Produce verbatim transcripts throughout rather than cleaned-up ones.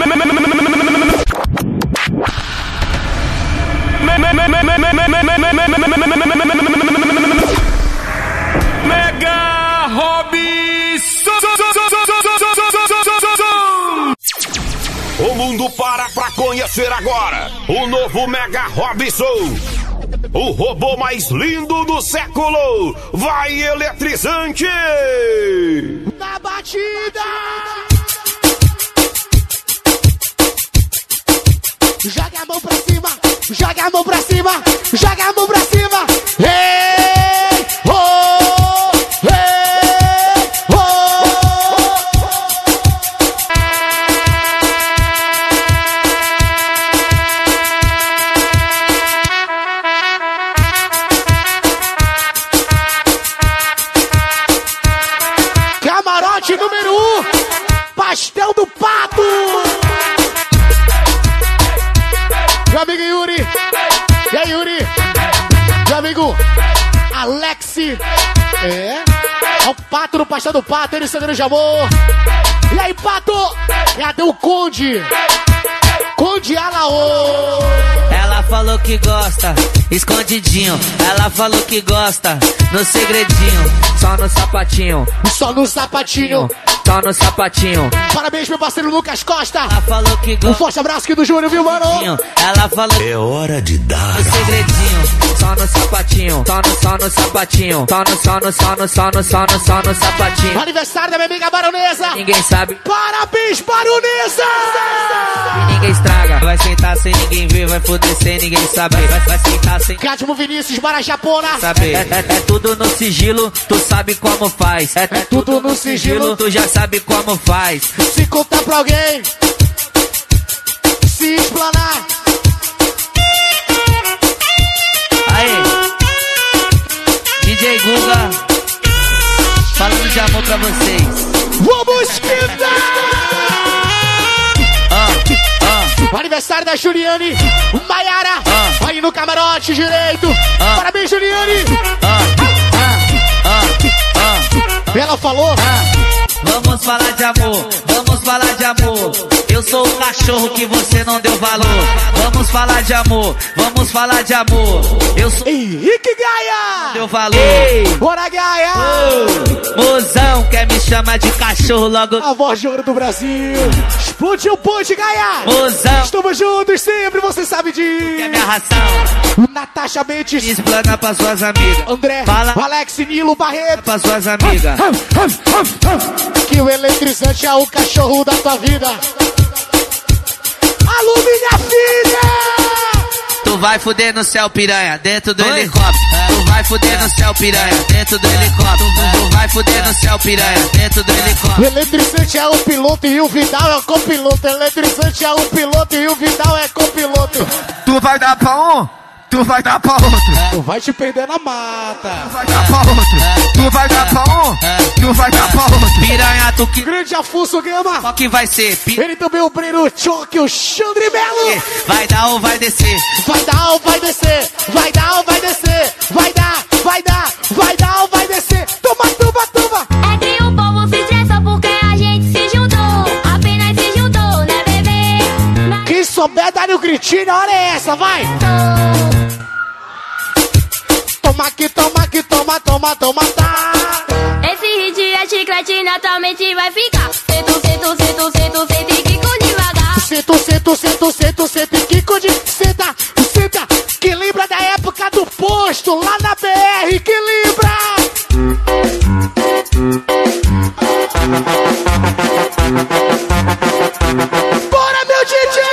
Mega Robson. O mundo para pra conhecer agora o novo Mega Robson. O robô mais lindo do século. Vai eletrizante. Na batida. Joga a mão pra cima. Joga a mão pra cima. Joga a mão pra cima. Ei, oh, ei, oh. Camarote número um. Pastel do Pato. Meu amigo Yuri. E aí, Yuri? Meu amigo Alex. É. É o Pato no Pastel do Pato. Ele sangrando de amor. E aí, Pato? Cadê o Conde? Conde Alaô. Ela falou que gosta, escondidinho. Ela falou que gosta, no segredinho. Só no sapatinho. Só no sapatinho. Só no sapatinho. Parabéns, meu parceiro Lucas Costa. Ela falou que gosta. Um forte abraço aqui do Júnior, viu, mano? Ela falou. É hora de dar. No segredinho. Só no sapatinho. Só no, só no sapatinho. Só no, só no, só no, só no, só no, só no sapatinho. Aniversário da minha amiga Baronesa. Ninguém sabe. Parabéns, Baronesa. E ninguém estraga. Vai sentar sem ninguém ver. Vai foder sem ninguém saber. Vai, vai sentar sem. Cadmo Vinícius, Marajapona. Saber. É, é, é tudo no sigilo. Tu sabe como faz. É, é tudo no sigilo. Tu já sabe como faz. Se contar pra alguém, se explanar. Aí, D J Guga, falando de amor pra vocês. Vamos quintar! Ah, ah. Aniversário da Juliane Maiara. Ah. Aí no camarote direito. Ah. Parabéns, Juliane. Ah, ah, ah, ah. Ela falou. Ah. Vamos falar de amor, vamos falar de amor. Eu sou o cachorro que você não deu valor. Vamos falar de amor, vamos falar de amor. Eu sou Henrique Gaia. Deu valor. Ei, bora Gaia. Oh, mozão quer me chamar de cachorro logo. A voz de ouro do Brasil. Explode o ponte, Gaia. Mozão. Estamos juntos sempre, você sabe disso. Que é minha ração. Natasha Mendes. Explana pra suas amigas. André. Fala. Alex Nilo Barreto. Pra suas amigas. Que o eletrizante é o cachorro da tua vida. Alô, minha filha! Tu vai fuder no céu, piranha, dentro do Oi? helicóptero. Tu vai fuder no céu, piranha, dentro do helicóptero. Tu vai fuder no céu, piranha, dentro do helicóptero. O eletrizante é o piloto e o Vidal é o copiloto. O eletrizante é o piloto e o Vidal é copiloto. Tu vai dar pra um? Tu vai dar pra outro. Tu vai te perder na mata. Tu vai dar pra outro. Tu vai dar pra um. Tu vai dar pra outro. Piranha, tu que... Grande Afonso Gama. Qual que vai ser? Pi... Ele também, o Breno Choque, o Xandre Melo. Vai dar ou vai descer? Vai dar ou vai descer? Vai dar ou vai descer? Vai dar, vai dar, vai dar ou vai descer? Toma, toma, toma. É que o povo se estressa porque a gente se juntou. Apenas se juntou, né, bebê? Quem souber dar o gritinho, a hora é essa, vai. Toma que toma que toma, toma, toma, tá. Esse hit é chiclete, naturalmente vai ficar. Sento, sento, sento, sento, sento e quico devagar. Sento, sento, sento, sento, sento e quico de... Senta, senta. Que lembra da época do posto, lá na B R, que lembra? Bora, meu D J!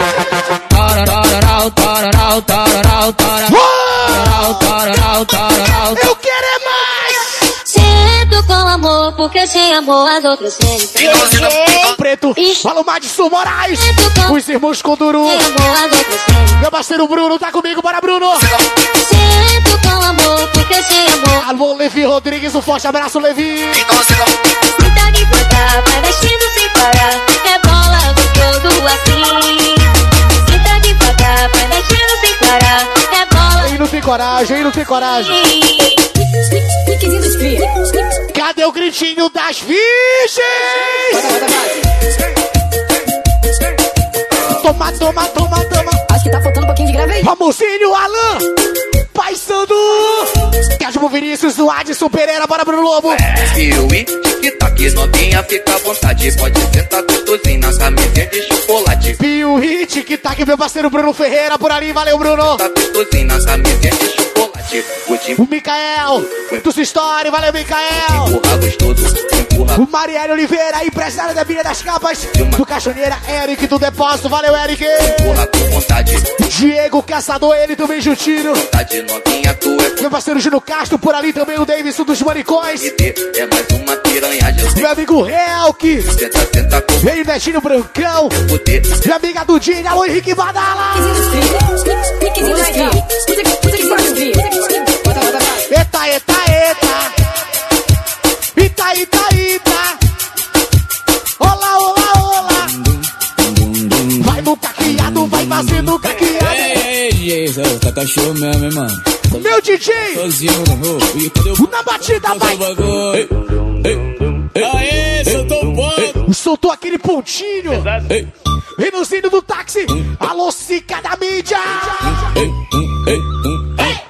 Eu quero é mais! Sinto com amor, porque sem amor as outras sentem. Preto, fala o Madison Moraes, os irmãos Conduru. Sem amor as outras sentem. Meu parceiro Bruno tá comigo, bora Bruno! Sinto com amor, porque sem amor. Alô, Levi Rodrigues, um forte abraço, Levi! Tá devagar, vai mexendo sem parar. É bola todo assim. Senta devagar, vai mexendo sem parar. É bola. Ele não tem coragem, ele não tem coragem. Cadê o gritinho das virgens? Toma, toma, toma, toma. Acho que tá faltando um pouquinho de grave aí. Ramosinho, Alan, Pai Sandu, Cashmo Vinícius, o Adson Pereira, bora Bruno Lobo. Piuí, tic-tac, novinha, fica à vontade. Pode sentar gostosinho na camisinha de chocolate. Piuí, tic-tac, meu parceiro Bruno Ferreira, por ali, valeu Bruno. Tá gostosinho na camisinha de chocolate. O Micael, do Story, valeu Micael. Empurra gostoso, empurra. O Marielle Oliveira, empresário da Bilha das Capas. Do Caixoneira, Eric do Depósito, valeu Eric. Empurra com vontade. Diego Caçador, ele também juntinho. Tá de novinha, tu é. Meu parceiro Gino Castro, por ali também o Davidson dos Manicões. É mais uma piranhagem. Meu amigo Helk. Senta, senta com. Vem Netinho Brancão. Poder. Minha amiga Dudinha, alô Henrique Badala. Eita, eita, eita. Ita, ita, ita. Olá, olá, olá. Vai no caqueado, vai fazendo caqueado. Ei, ei, ei, tá cachorro mesmo, hein, mano? Meu D J. Sozinho, oh, cadê o... Na batida, vai. Ei, ei, aê, soltou um ponto. Soltou aquele pontinho. Ei. Renuzinho do táxi. Alô, Cica da mídia. Ei, ei, ei.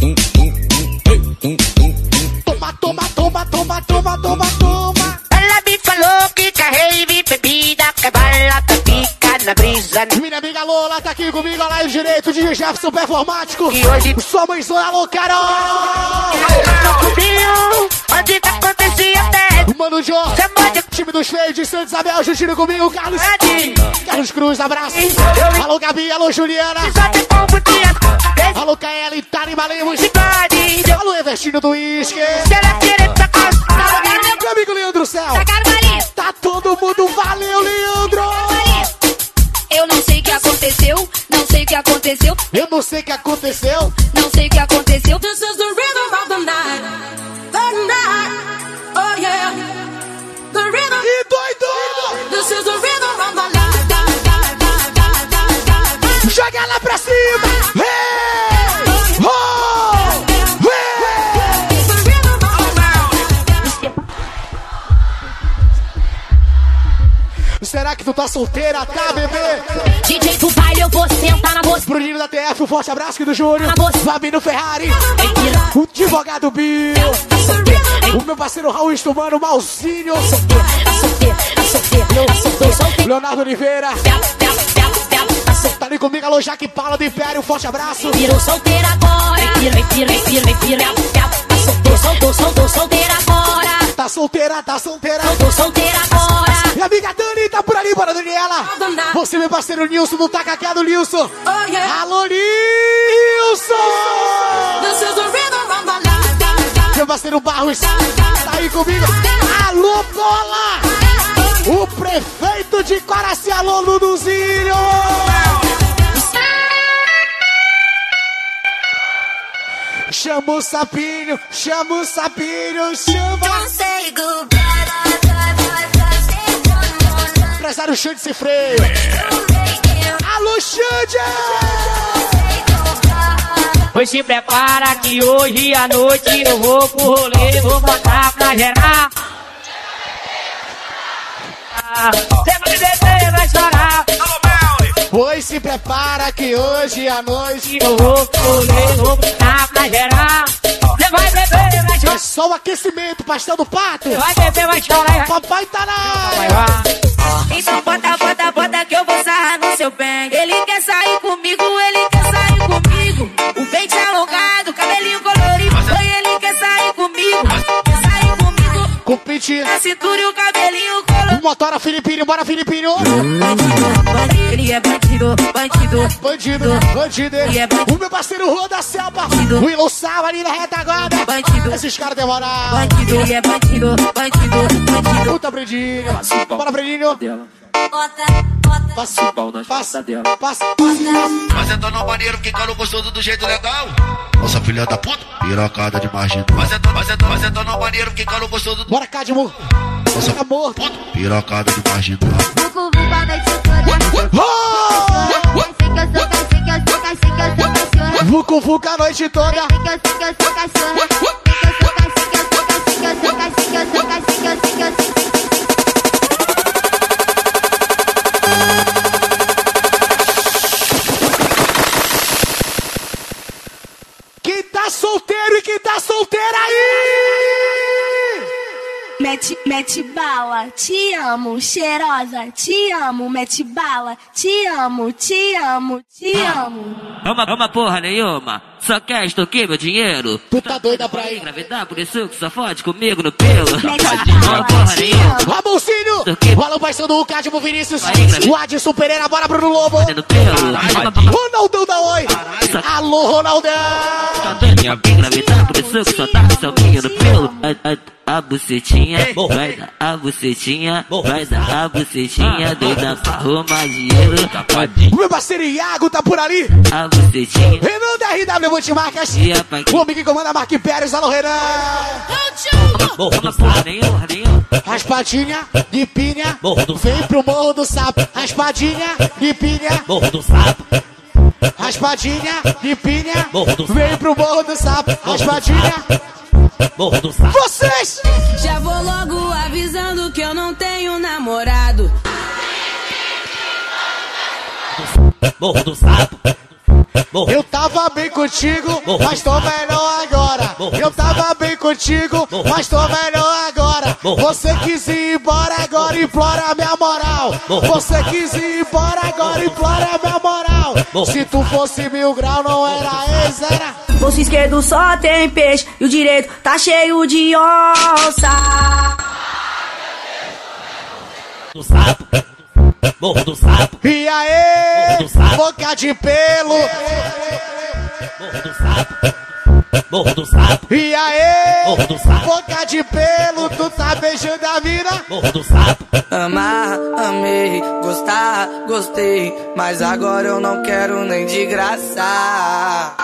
Toma, toma, toma, toma, toma, toma, toma. Ela me falou que carrei bebida, que balada fica na brisa. Minha amiga Lola tá aqui comigo, a live direito de Jefferson Performático. E hoje sua mãezona, alô, Carol. Descobriu onde que acontecia até. Mano Jô, time dos feios de Santa Isabel, juntinho comigo, Carlos. Carlos Cruz, abraço. Alô, Gabi, alô, Juliana. Alô, Kaeli, Tari Malemos. Alô, Evertinho do Whisky. Meu amigo Leandro Céu. Tá todo mundo, valeu, Leandro. Eu não sei o que aconteceu, não sei o que aconteceu. Eu não sei o que aconteceu. Não sei o que aconteceu. This is the rhythm of the night. The night. Oh yeah. The rhythm. E doido. This is the rhythm of the night. Joga lá pra cima. Hey! Oh! Hey! Será que tu tá solteira, tá, bebê? D J do baile, eu vou sentar na bolsa. Bruninho da T F, um forte abraço aqui do Júnior. Fabinho Ferrari. O advogado Bill. O meu parceiro Raul Estumano, Malzinho. Leonardo Oliveira. Tá ali comigo, alô, Jaque Paula do Império, um forte abraço. Virou solteira agora. Vira, vira, vira, vira. Tô solteira, solteira agora. Tá solteira, tá solteira. Tô solteira agora. Minha amiga Dani tá por ali, bora, Daniela. Você, meu parceiro Nilson, do Tacaqueado, Nilson. Oh, yeah. Alô, Nilson. Meu parceiro Barros tá aí comigo. Alô, Bola. O prefeito de Quaraci, alô, Luduzinho. Chama o sapinho, chama o sapinho, chama. Empresário Xande sem freio. Alô, Xande! Pois se prepara que hoje à noite eu vou pro rolê, vou botar pra gerar. Você vai beber, vai chorar. Pois se prepara que hoje à noite eu vou pro rolê, vou botar pra gerar. Você vai beber, vai chorar. É só o aquecimento, pastel do pato. Vai beber, vai chorar. Papai tá na Vai lá. Então bota, bota, bota que eu vou sarrar no seu bang. Ele quer sair comigo, ele quer sair comigo. O peito alongado, cabelinho colorido. Oi, ele quer sair comigo, quer sair comigo. com o pente. A cintura e o cabelinho colorido. Motora Filipinho, bora Filipinho. Ele é bandido, bandido, Bandido, bandido. O meu parceiro Rua da Selva. O Willow Sal ali na retaguarda. bandido, Esses caras demoraram. bandido. Ele é bandido, bandido, bandido. Puta, Bredinho. Bora, Bredinho. Bota, bota. Passa, passa, passa, passa. Mas entrou no banheiro, ficando gostoso do jeito legal. Nossa filha da puta, pirocada de margem. Mas entrou, mas entrou, mas entrou no banheiro, ficando gostoso do... Bora, Cadmo. Nossa Tá morto. puta, pirocada de margem. Vucu, vucu, a noite toda. Oh! Vucu, vucu a noite toda. Sei que eu, sei que eu sou cachorra. Sei que eu sou cachorra. Sei que eu sou cachorra. Sei que eu sou cachorra. Sei que eu sou cachorra. mete, mete bala, te amo, cheirosa, te amo, mete bala, te amo, te amo, te amo. Uma, uma porra nenhuma, só quer extorquir meu dinheiro. Tu tá doida pra ir engravidar, por isso que só fode comigo no pelo. Uma porra nenhuma. Ramoncinho, rola o paixão do Cádio Vinícius, o Adson Pereira, bora Bruno Lobo. Ronaldão da Oi, alô Ronaldão. Engravidar, por isso que só tá salminho no pelo. A, a, a bucetinha, vai dar a bucetinha, vai dar a bucetinha, doida pra arrumar dinheiro. O meu parceiro Iago tá por ali. A bucetinha. Renan da R W Multimarcas. O homem que comanda Mark Pérez, alô Renan. Raspadinha de pinha, vem pro Morro do Sapo. Raspadinha de pinha, Morro do Sapo. Raspadinha de pinha, vem pro Morro do Sapo. Raspadinha. Morro do Sapo. Vocês! Já vou logo avisando que eu não tenho namorado. Morro do Sapo. Morro. Eu tava bem contigo, Morro. Mas tô melhor agora. Morro. Eu tava bem contigo, Morro. Mas tô melhor agora. Morro. Você quis ir embora agora, implora minha moral. Morro. Você quis ir embora agora, implora minha moral. Morro. Se tu fosse mil grau, não era ex, era. Bolso esquerdo só tem peixe e o direito tá cheio de onça. Do Sapo. Morro do Sapo. E aí, Morro do Sapo. boca de pelo. Morro do Sapo. Morro do Sapo. E aí, Morro do Sapo. boca de pelo, tu tá beijando a mina. Morro do Sapo. Amar, amei, gostar, gostei, mas agora eu não quero nem de graça.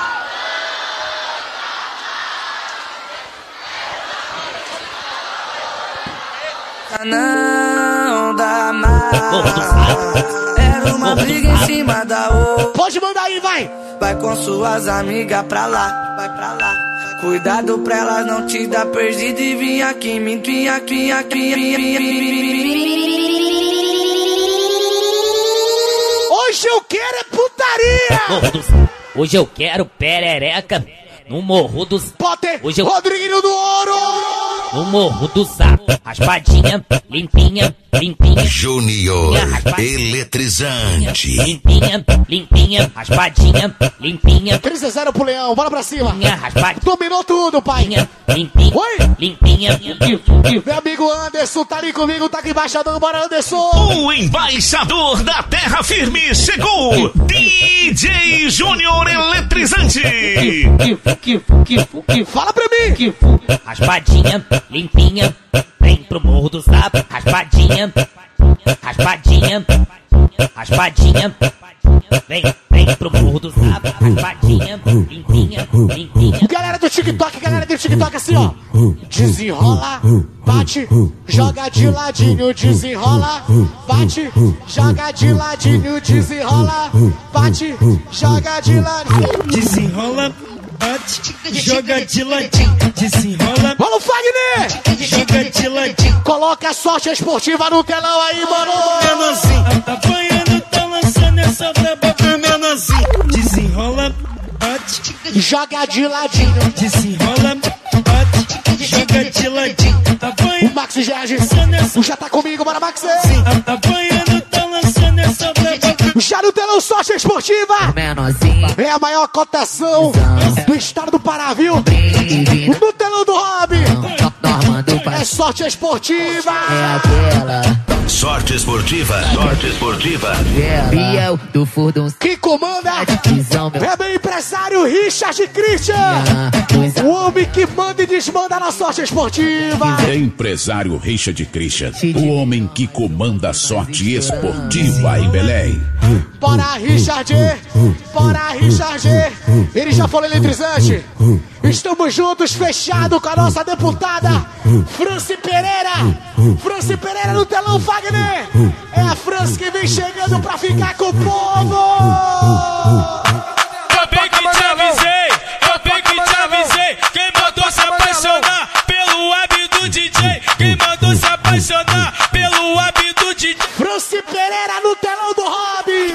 Não dá mais. Era uma briga em cima da outra. Pode mandar aí, vai. Vai com suas amigas pra lá, vai pra lá. Cuidado pra elas não te dar perdido e vim aqui, me vim aqui, aqui, Hoje eu quero é putaria. Morro do Sapo. Hoje eu quero perereca no Morro do Sapo. Potter, Hoje eu... Rodriguinho do Ouro. No Morro do Sapo, raspadinha, limpinha, limpinha. Júnior, raspa... eletrizante. Limpinha, limpinha, raspadinha, limpinha. três a zero pro Leão, bora pra cima. Raspadinha. Dominou tudo, pai. Limpinha, Oi? Limpinha. Meu amigo Anderson tá ali comigo, tá aqui embaixador, bora Anderson. O embaixador da terra firme chegou. D J Júnior eletrizante. Fala pra mim. Raspadinha, limpinha, vem pro Morro do Sapo. Raspadinha, raspadinha, raspadinha, vem, vem pro Morro do Sapo. Raspadinha, limpinha, limpinha. Galera do TikTok, galera do TikTok, assim ó. Desenrola, bate, joga de ladinho, desenrola, bate, joga de ladinho, desenrola, bate, joga de ladinho. Desenrola, bate, joga de ladinho, desenrola. Vamos, Fagner! Joga de ladinho. Coloca a sorte esportiva no telão aí, mano! Menorzinho, tá apanhando, tá lançando essa braba pra menorzinho. Desenrola, bate, joga de ladinho. Desenrola, bate, joga de ladinho. Tá apanhando, o Max Gerge, já tá comigo, bora Max! Tá apanhando, tá lançando essa braba. Já no telão sorte esportiva! É a maior cotação do estado do Pará, viu? No telão do Hobby! É sorte esportiva! É aquela. Sorte esportiva, sorte esportiva. Biel do Furdun. Que comanda é meu empresário Richard Christian. O homem que manda e desmanda na sorte esportiva. Empresário Richard Christian. O homem que comanda a sorte esportiva em Belém. Bora Richard, bora Richard. Ele já falou eletrizante. Estamos juntos, fechado com a nossa deputada Franci Pereira. Franci Pereira no telão, Fagner. É a Franci que vem chegando pra ficar com o povo. Eu bem que te avisei, eu bem que te avisei. Quem mandou se apaixonar pelo hábito do D J? Quem mandou se apaixonar pelo hábito do D J? Franci Pereira no telão do Hobby.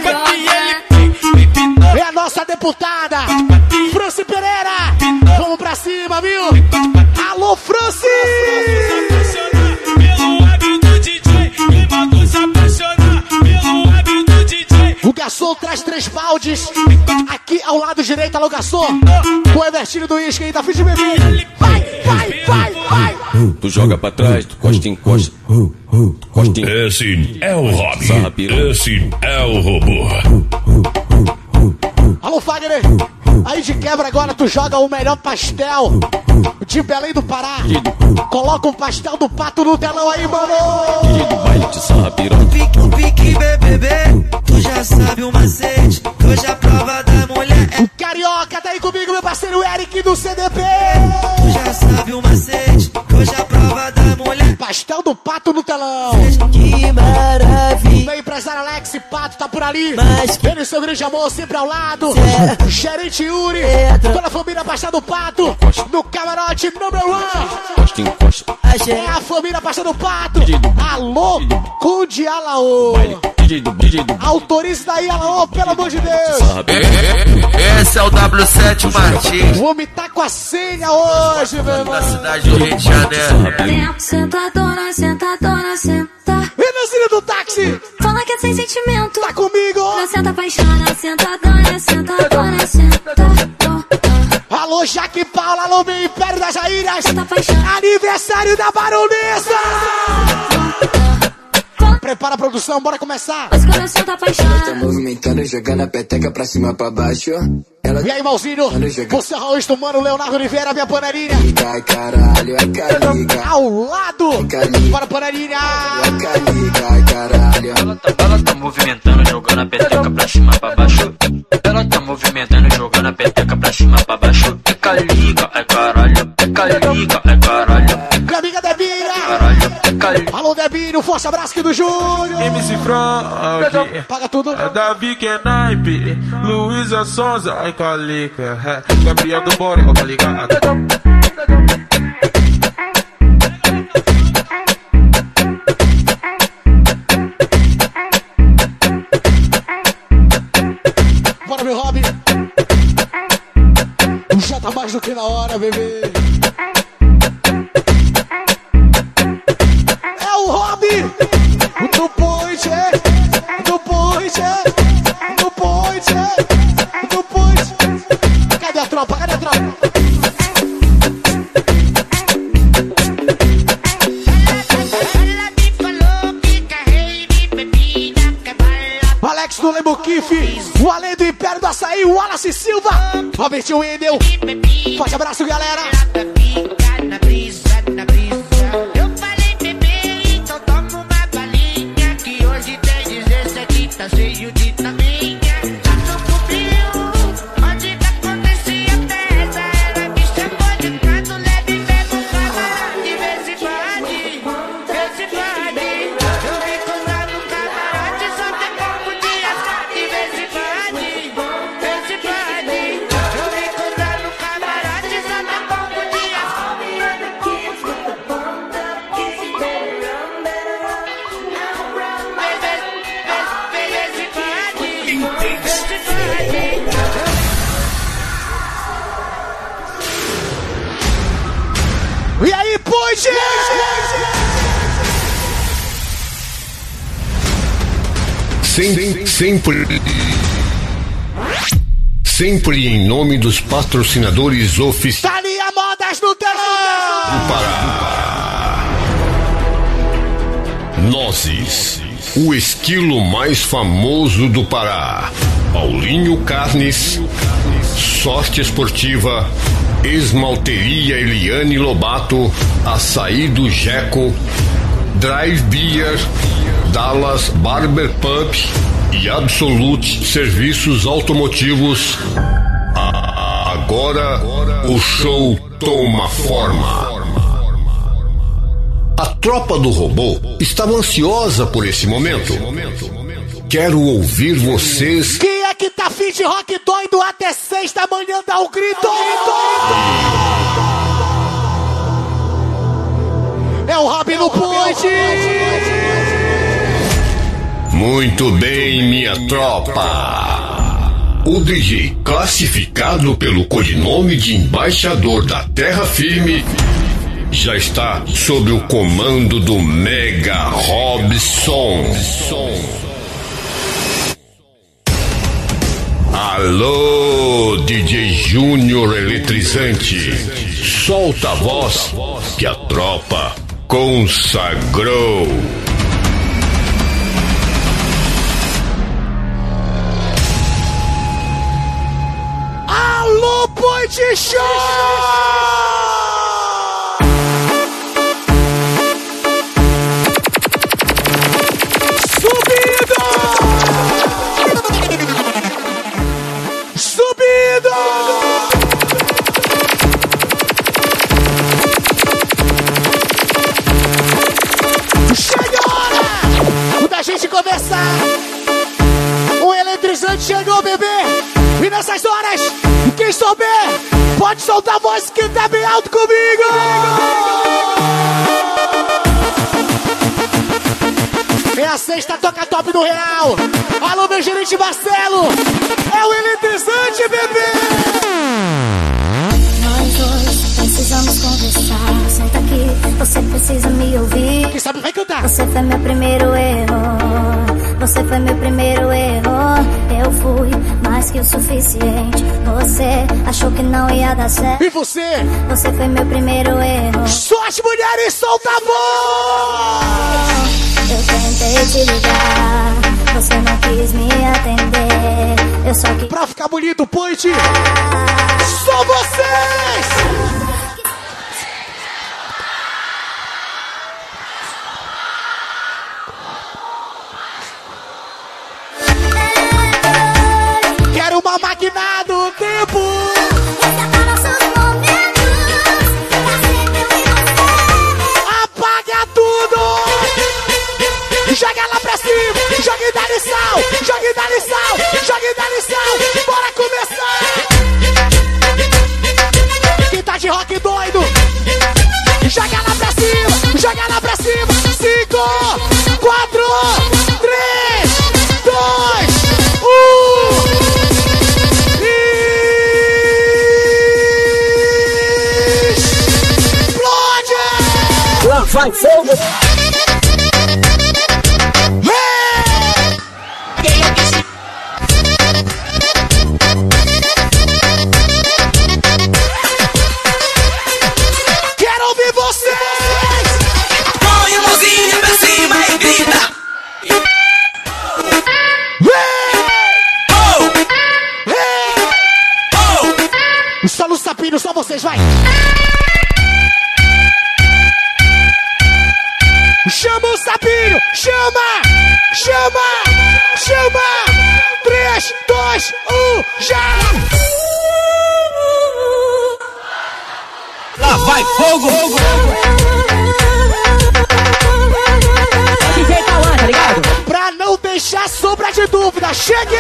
É a nossa deputada Franci Pereira. Vamos pra cima, viu? Alô, Franci! garçom traz três baldes. Aqui ao lado direito, alô garçom. O Evertinho do uísque aí, tá fim de beber. Vai, vai, vai, vai. Tu joga pra trás, tu costa, encosta. Costa, encosta. Esse é o Robin. Esse é o robô. Alô, Fagner. Aí de quebra agora tu joga o melhor pastel de Belém do Pará. Coloca um pastel do pato no telão aí, mano. O pique, o pique, bebê, tu já sabe o macete. Hoje a prova da mulher é... O Carioca tá aí comigo, meu parceiro Eric do C D P. Tu já sabe o macete. Hoje a prova da mulher... Pastel do pato no telão. Que maravilha. Meu empresário Alex Pato tá por ali. Mas que... Ele e seu grande amor sempre ao lado. Certo. Gerente Yuri. Certo. Toda a família Pastel do Pato. No camarote number one. Costa, encosta. É a família Pastel do Pato. Alô, Conde Alaô. Autorize daí, Alaô, pelo amor de Deus. Esse é o W sete Martins. O homem tá com a senha hoje, meu irmão. Da cidade do Rio de Janeiro. Sentadona, sentadona, senta. E meu filho do táxi? Fala que é sem sentimento. Tá comigo? Não senta paixona, sentadona, sentadona, senta. Alô, Jaque Paula, alô, meu Império das Rainhas. Aniversário da Baronesa. Prepara a produção, bora começar. Mas coração tá paixona. Tá movimentando, jogando a peteca pra cima, pra baixo. Ela... E aí, Malzinho? Você é o Raul Mano, Leonardo Oliveira, minha panelinha. Ai, caralho, é caliga. Ao lado. É bora, panelinha. É caliga, ai, caralho. Ela tá, ela tá movimentando, jogando a peteca pra cima, pra baixo. Ela tá movimentando, jogando a peteca pra cima, pra baixo. É caliga, é caralho. É caliga, é caralho. Minha amiga Debinha. Caralho, é caliga. Alô, Debinho, forte abraço aqui do Júnior. M C Frog. Paga tudo. É Davi que é naipe. Luísa Sonza, ai calica. Gabriel do Borel, tá ligado? Bora, meu Robin. Já tá mais do que na hora, bebê. É o Robin. Do point, é. Do point, é. Do point, é. Do point. Cadê a tropa? Cadê a tropa? O Alex do Lembo Kiff, o Além do Império do Açaí, o Wallace Silva, Robertinho Wendel. Forte abraço, galera. Eu falei, bebê, então toma uma balinha, que hoje tem dezessete, tá cheio de taminha. Já descobriu onde que acontecia a festa. Ela me chamou de canto, leve mesmo pra de vez em quando, vez em quando. Eu vim cruzar no camarote, só tem pouco dias, de vez em quando, vez em quando. Eu vim cruzar no camarote, só tem pouco dias. E aí, Ponte! Sem, sempre. Sempre em nome dos patrocinadores oficiais Thalia Modas no telão! do Pará. Nozes, o esquilo mais famoso do Pará. Paulinho Carnes, Sorte Esportiva, Esmalteria Eliane Lobato, Açaí do Jeco, Drive Beer, Dallas Barber Pub e Absolute Serviços Automotivos. Ah, agora o show toma forma. A tropa do robô estava ansiosa por esse momento. Quero ouvir vocês. Quem é que tá fim de rock doido até seis da manhã? Dá um grito! É o Robin no Ponte! Muito bem, minha tropa. O D J, classificado pelo codinome de embaixador da Terra Firme, já está sob o comando do Mega Robson. Alô, D J Júnior Eletrizante, solta a voz que a tropa consagrou. Alô, Point Show! Subindo! Chega a hora da gente começar. O eletrizante chegou, bebê. E nessas horas, quem souber, pode soltar a voz que tá bem alto comigo. É a sexta toca top do Real. Alô, meu gerente Marcelo. É o eletrizante, bebê. Nós dois precisamos conversar. Senta aqui, você precisa me ouvir. Quem sabe vai cantar. Você foi meu primeiro erro. Você foi meu primeiro erro. Eu fui mais que o suficiente. Você achou que não ia dar certo. E você? Você foi meu primeiro erro. Só as mulheres, solta a voz. Eu tentei te ligar, você não quis me atender. Eu só quis. Pra ficar bonito, Point, só vocês! Quero uma máquina do tempo. Apaga tudo. Joga lá pra cima, joga e dá-lhe sal, joga e dá-lhe sal, joga e dá-lhe sal, bora começar! Quem tá de rock doido, joga lá pra cima, joga lá pra cima, cinco, quatro, três, dois, um, explode! Lá vai fogo! Só vocês, vai! Chama o sapinho! Chama! Chama! Chama! três, dois, um, já! Lá vai fogo! Fogo! D J Cauã, tá ligado? Pra não deixar sombra de dúvida, cheguei!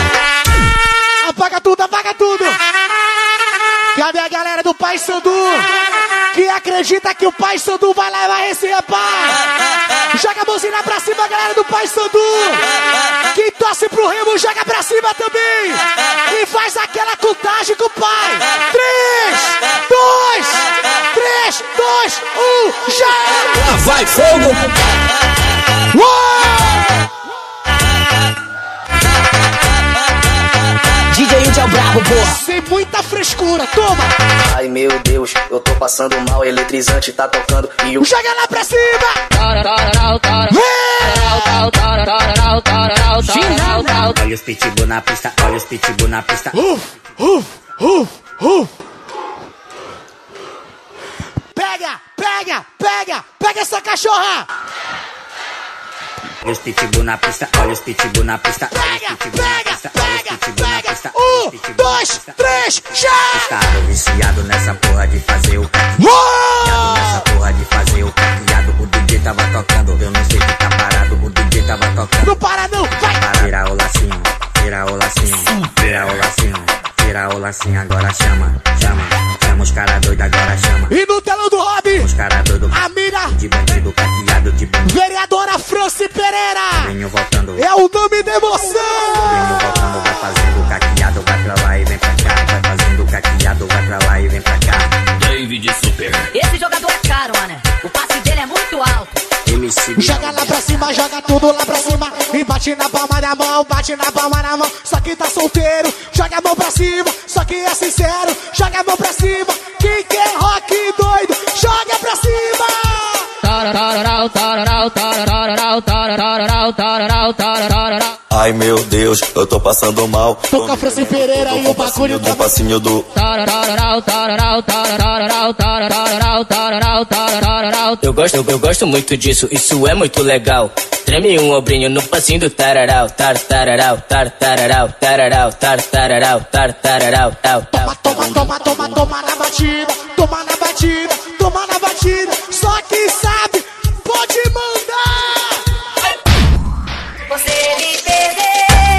Apaga tudo, apaga tudo! Cadê a galera do Pai Sandu? Que acredita que o Pai Sandu vai levar esse repá? Joga a mãozinha pra cima, galera do Pai Sandu. Quem torce pro Remo, joga pra cima também. E faz aquela contagem com o pai. Três, dois, três, dois, um, já! Lá vai fogo! Uou! D J Índio é o brabo, porra. Sem muita frescura, toma! Ai meu Deus, eu tô passando mal, eletrizante tá tocando e o... Joga lá pra cima! Olha os pitbull na pista, olha os pitbull na pista. Uf, uf, uf, uf. Pega, pega, pega, pega essa cachorra! Olha os pitbull na pista, olha os pitbull na pista. Pega, pega, pega, pega. Um, dois, três, já! Estado viciado nessa porra de fazer o caqueado. Nessa porra de fazer o caqueado. O D J tava tocando, eu não sei que tá parado. O D J tava tocando. Não para não, vai! Tira o lacinho, tira o lacinho, tira o lacinho, tira o lacinho, agora chama, chama. Chama os cara doido, agora chama. E no telão do Hobby, os cara doido, a mira de bandido, caqueado de bandido. Vereadora Franci Pereira, venho voltando, é o nome da emoção. Venho voltando, vai fazendo caqueado, vai pra lá e vem pra cá. Vai fazendo caqueado, vai pra lá e vem pra cá. David Super. Esse jogador é caro, mano. O passe dele é muito alto. M C joga lá pra cima, joga tudo lá pra cima. Embaixo Bate na palma da mão, bate na palma da mão. Só que tá solteiro, joga a mão pra cima. Só que é sincero, joga a mão pra cima. Quem quer rock doido, joga pra cima. Ai meu Deus, eu tô passando mal. Tô com a Franci Pereira e o bagulho do passinho do. Eu gosto, eu, eu gosto muito disso, isso é muito legal. Treme um ombrinho no passinho do tararau, tar tararau, tar tararau, tararau, tar tararau, tar tararau, tal. Toma, toma, toma, toma, toma na batida, toma na batida, toma na batida. Só que sabe, pode mandar. Você me perder.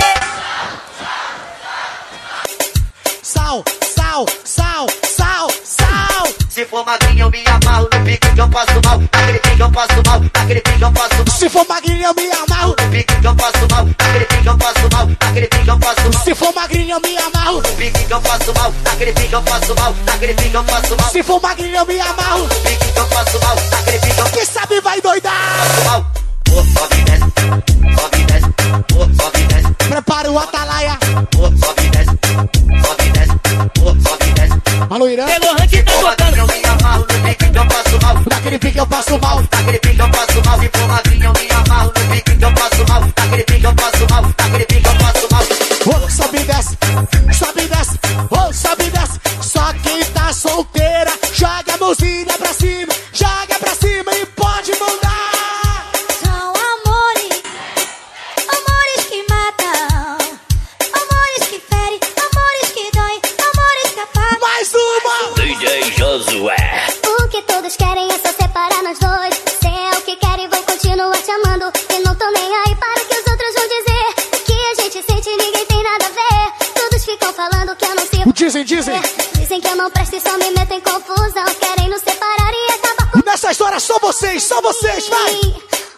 Sal, sal, sal, sal, sal. Se for magrinho, eu me amarro no pique que eu passo mal. Naquele pique eu passo mal, naquele pique eu passo mal. Se for magrinho, eu me amarro no pique que eu passo mal. Naquele pique eu passo mal, naquele pique eu passo mal. Se for magrinho, eu me amarro no pique que eu passo mal. Naquele pique eu passo mal, naquele pique eu passo mal. Se for magrinho, eu me amarro no pique que eu passo mal. Naquele pique eu quem sabe vai doidar. Passo mal. Oh, sobe e desce, sobe e desce, oh, sobe e desce. Prepara o atalaia. Oh, sobe e desce, sobe e desce, oh, sobe e desce. Alô, Irã. Pelo ranking tá botando. Eu me amarro no pique que eu passo mal. Naquele pique eu passo mal. Naquele pique eu passo mal. Se for magrinho, eu me amarro no pique que eu passo mal. Naquele pique eu passo mal. Naquele pique eu passo mal. Oh, sobe e desce, sobe e desce, oh, sobe e desce. Só quem tá solteira, joga a mãozinha pra cima, joga pra cima e pode mandar. São amores, amores que matam, amores que ferem, amores que doem, amores que apagam. Mais uma! D J Josué. O que todos querem é só separar nós dois. Se é o que querem, vou continuar te amando. E não tô nem aí para o que os outros vão dizer. O que a gente sente, ninguém tem nada a ver. Todos ficam falando que eu não sirvo. Dizem, dizem. Dizem que eu não presto e só me meto em confusão. Querem nos separar e acabar com... Nessa história, só vocês, só vocês, vai!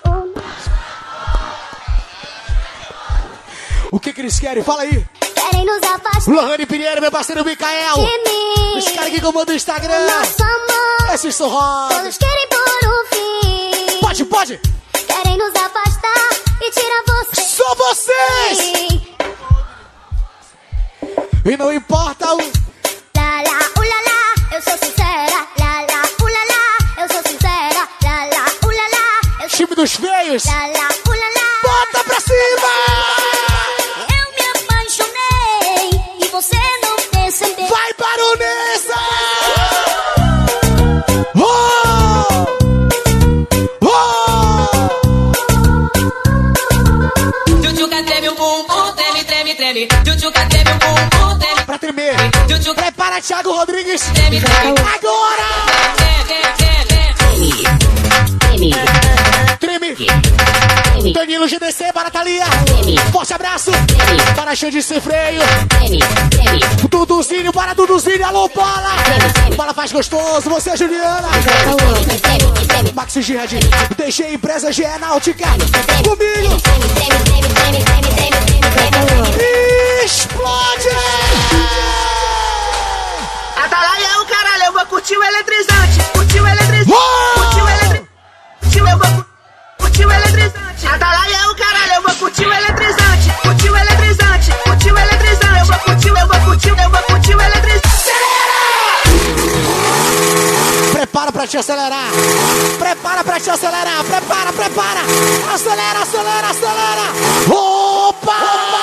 O que que eles querem? Fala aí. Querem nos afastar. Lohane Pinheiro, meu parceiro Micael. Os caras que comandam o Instagram. Nosso amor. Esses são rodas. Todos querem por um fim. Pode, pode. Querem nos afastar e tirar você. Só vocês! E não importa o... Lá, lá, ulala, eu sou sincera. Lá, lá, ulala, eu sou sincera. Lá, lá, ulala, eu sou... Time dos feios. Lá, lá, ulala. Bota pra cima! Eu me apaixonei e você não percebeu. Vai, baronesa! Oh! Oh! Tchutchuca treme o bumbum, treme, treme, treme. Tchutchuca treme o bumbum, treme. Pra tremer. Prepara, Thiago Rodrigues. Treme, treme. Agora! Treme, treme. Treme. Danilo G D C, para Thalia. Forte abraço. Para Xande Sem Freio. Duduzinho, para Duduzinho. Alô, Bola. Bola faz gostoso. Você, Juliana. Maxi Girard. Deixei empresa G E Náutica. Comigo. Explode! Atalaia é o caralho, eu vou curtir o eletrizante. Curtir o eletrizante. Curtir o eletrizante. Curtir eu vou curtir o eletrizante. Atalaia é o caralho, eu vou curtir o eletrizante. Curtir o eletrizante. Curtir o eletrizante. Eu vou curtir, eu vou curtir, eu vou curtir o eletrizante. Prepara pra te acelerar. Prepara pra te acelerar. Prepara, prepara. Acelera, acelera, acelera. Opa!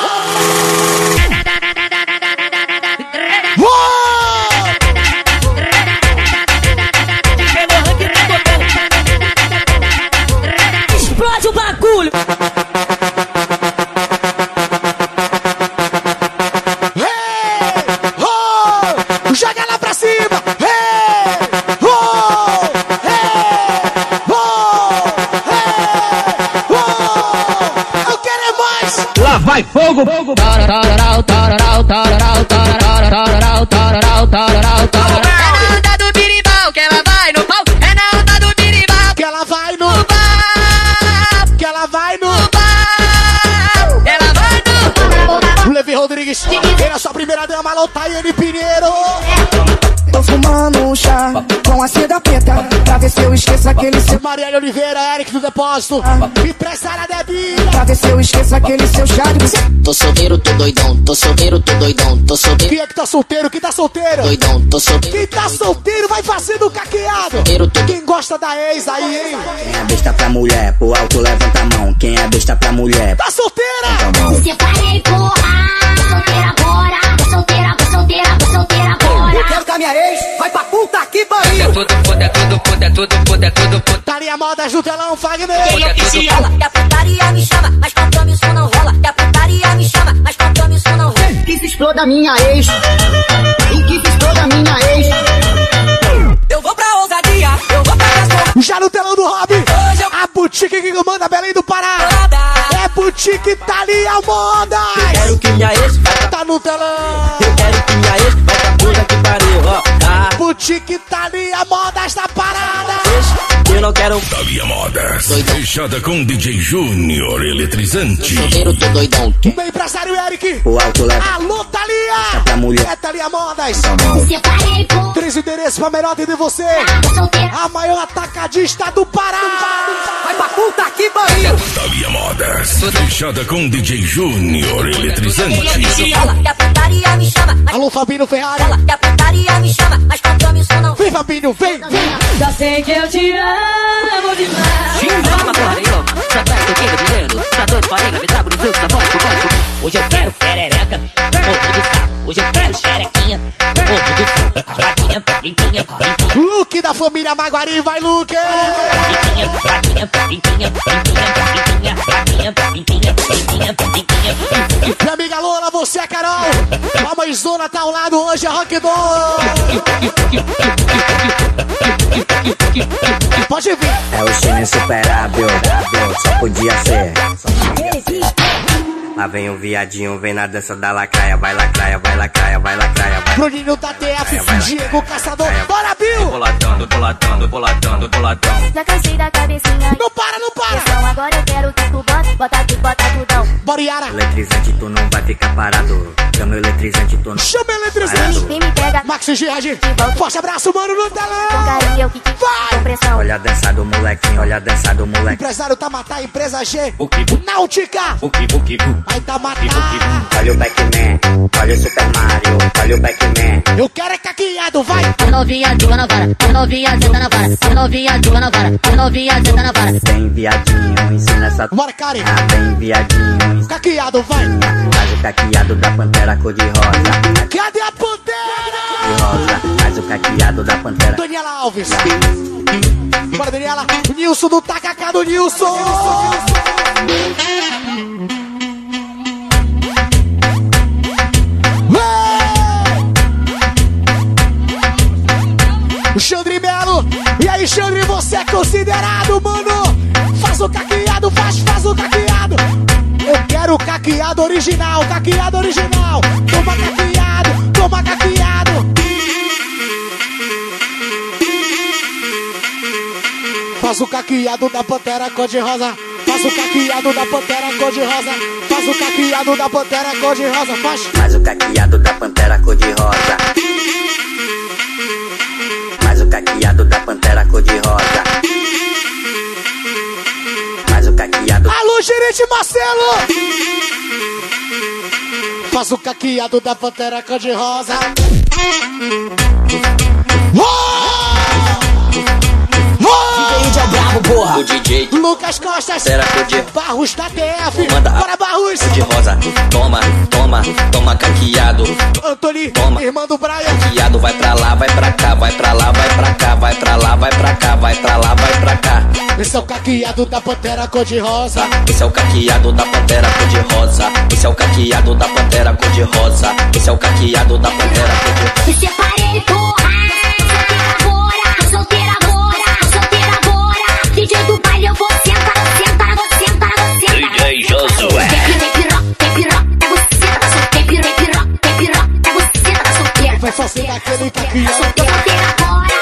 Explode o bagulho. Hey! Oh! Joga lá pra cima. Hey! Oh! Hey! Oh! Hey! Oh! Eu quero é mais. Lá vai fogo, fogo. É na onda do birimbau que ela vai no pau. É na onda do birimbau que ela vai no pau. Que ela vai no pau. Ela vai no Levi Rodrigues. Ele é a sua primeira dama, Alô, Tayane Pinheiro. Tô fumando tomando um chá com a seda preta, pra ver se eu esqueço aquele seu. Marielle Oliveira, Eric do Depósito, empresária Debinha, pra ver se eu esqueço aquele seu chá de... Tô solteiro, tô doidão, tô solteiro, tô doidão, tô solteiro. Quem é que tá solteiro? Quem tá solteiro? Doidão, tô solteiro. Quem tá solteiro vai fazendo caqueado. Quem gosta da ex aí, hein? Quem é besta pra mulher, pro alto levanta a mão. Quem é besta pra mulher, tá solteira? Me separei, porra. Tô solteira agora. Tô solteira, tô solteira, tô solteira agora. Eu quero que a minha ex vai pra puta que pariu. É tudo puta, é tudo puta, é tudo puta, é tudo puta. Taria Modas do telão, Fagner. É tudo rola, que a putaria me chama, mas compromisso não rola. Que a putaria me chama, mas compromisso não rola. Que se exploda minha ex. E que se exploda minha ex. Eu vou pra ousadia, eu vou pra gastar. Já no telão do Rob, a boutique que manda Belém do Pará. É boutique Thalia Modas. eu quero que minha ex vai pra... Tá no telão. Eu quero que minha ex vai pra puta que pariu, ó. Ah. Boutique Thalia Modas da parada. Eu não quero... Thalia Modas, fechada com D J Júnior Eletrizante. Solteiro, tô doidão. Meu empresário Eric. O alto leva... Alô, Thalia. Pra mulher. É Thalia Modas. Me separei, porra. Três endereços pra melhor atender você. Tô solteira. A maior atacadista do Pará. Vai pra puta que pariu. Thalia Modas, fechada com D J Júnior Eletrizante. Rola, que a putaria me chama, mas... Alô, Fabinho Ferrari. Rola, que a putaria me chama, mas compromisso não. Vem, Fabinho, vem, vem. Já sei que eu te amo demais. Chama porra nenhuma, já tá com quem dinheiro. Tá doido pra nega, me dá no fluxo, tá forte, forte. Hoje eu quero perereca, ovo do saco. Hoje eu quero xerequinha, ovo do saco. Raspadinha, limpinha, limpinha. Luke da família Maguari, vai, Luke. Limpinha, limpinha, limpinha, limpinha, limpinha, limpinha, limpinha, limpinha. Minha amiga Lola, você é Carol. A mãezona tá ao lado, hoje é Rock Dog. Pode vir. É o time insuperável, só podia ser. Só podia ser. Lá vem o viadinho, vem na dança da lacraia. Vai lacraia, vai lacraia, vai lacraia, vai. Bruninho da T F, Diego Caçador. Bora, Bill. Boladão, boladão, boladão, boladão. Já cansei da cabecinha. Não para, não para. Então agora eu quero que tu bota, bota tudo, bota tudão. Bora, Yara. Eletrizante, tu não vai ficar parado. Chama o eletrizante, tu não. Chama eletrizante. Vem me pega. Max Gerard. Forte abraço, mano, no Com telão. carinho, eu que te Vai. com pressão. Olha a dança do molequinho, olha a dança do moleque. Empresário Tamatá, empresa G. Buki, buki, Náutica. buki, buki, buki. Vai Tamatá. Olha o Backman, olha o Super Mario, olha o Backman. Eu quero é caqueado, vai. A novinha joga na vara, a novinha senta na vara, a novinha joga na vara, a novinha senta na vara. Vem viadinho, ensina essa... Bora, Karen. Ah, vem viadinho, ensina... Caqueado, vai. Faz o caqueado da pantera cor de rosa. Cadê a pantera? De rosa, faz o caqueado da pantera. Daniela Alves. Bora, Daniela. Nilson do Tacacá do Nilson. Xandri Melo. E aí, Xandri, você é considerado, mano. Faz o caqueado, faz, faz o caqueado. Eu quero o caqueado original, caqueado original. Toma caqueado, toma caqueado. Faz o caqueado da pantera cor de rosa. Faz o caqueado da pantera cor de rosa. Faz o caqueado da pantera cor de rosa. Faz. Faz o caqueado da pantera cor de rosa. Faz o caqueado da pantera cor de rosa. Faz o caqueado. Alô, gerente Marcelo! Faz o caqueado da pantera cor de rosa. D J é brabo, porra. O D J Lucas Costas. Será que o de... Barros da T F. Manda Bora, Barros. de rosa. Toma, toma, toma caqueado. Antônio, toma. Irmã do Brian. Caqueado, vai pra lá, vai pra cá, vai pra lá, vai pra cá, vai pra lá, vai pra cá, vai pra lá, vai pra cá. Esse é o caqueado da pantera cor de rosa. Esse é o caqueado da pantera cor de rosa. Esse é o caqueado da pantera cor de rosa. Esse é o caqueado da pantera cor de rosa. Me separei, porra. Solteira agora, solteira agora. D J do baile, eu vou sentar, sentar, vou sentar, vou sentar. D J Josué. Tem piroca, tem piroca, é você tá solteira. Tem piroca, tem piroca, é você tá solteira. Vai fazer aquele caqueado. Solteira agora.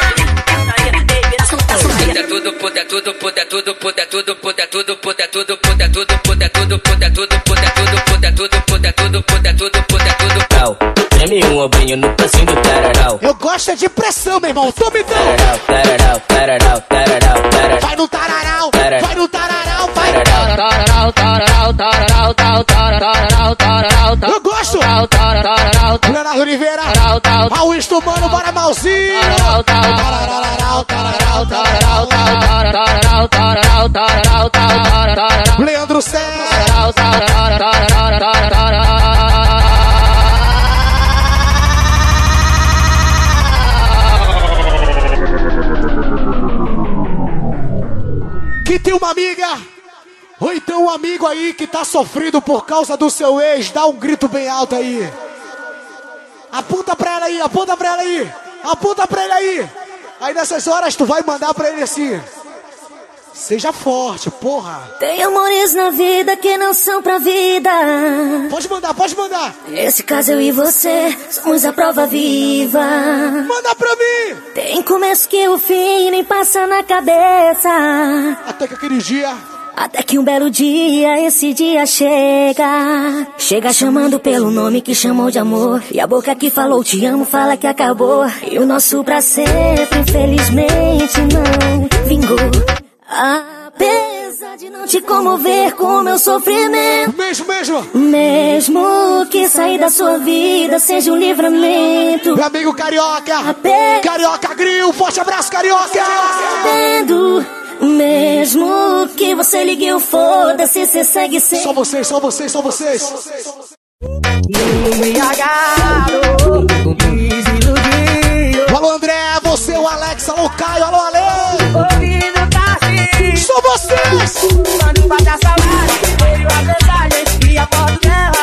É tudo, puta, é tudo, puta, é tudo, puta, é tudo, puta, é tudo, puta, é tudo, puta, é tudo, puta, é tudo, puta, é tudo, puta, é tudo, puta, é tudo, puta, é tudo, puta, é tudo, puta, é tudo, puta, é tudo. M um, eu banho no passinho do tararau. Eu gosto é de pressão, meu irmão. Toma então. Tararau, tararau, tararau, tararau. Vai no tararau, vai no tararau, vai. Tararau, tararau, tararau, tararau, tararau, tararau. Eu gosto. Leonardo Oliveira, Augusto Mano, bora Malzinho. Tararau, tararau, tararau, tararau, tararau, tararau, tararau, tararau. Leandro Sérgio. Que tem uma amiga, ou então um amigo aí que tá sofrendo por causa do seu ex, dá um grito bem alto aí. Aponta pra ela aí, aponta pra ela aí, aponta pra ele aí. Aí nessas horas tu vai mandar pra ele assim: seja forte, porra. Tem amores na vida que não são pra vida. Pode mandar, pode mandar. Nesse caso eu e você somos a prova viva. Manda pra mim. Tem começo que o fim nem passa na cabeça. Até que aquele dia, até que um belo dia, esse dia chega. Chega chamando pelo nome que chamou de amor. E a boca que falou te amo fala que acabou. E o nosso pra sempre, infelizmente, não vingou. Apesar de não te comover com o meu sofrimento. Mesmo, mesmo. Mesmo que sair da sua vida seja um livramento. Meu amigo Carioca. Ape... Carioca Grill, forte abraço, Carioca. Tendo... Mesmo que você ligue o foda-se, cê segue sem. Só vocês, só vocês, só vocês. Alô André, você, o Alex, alô Caio, alô Ale. Só vocês. Manda pra saudade, veio a mensagem e a foto dela.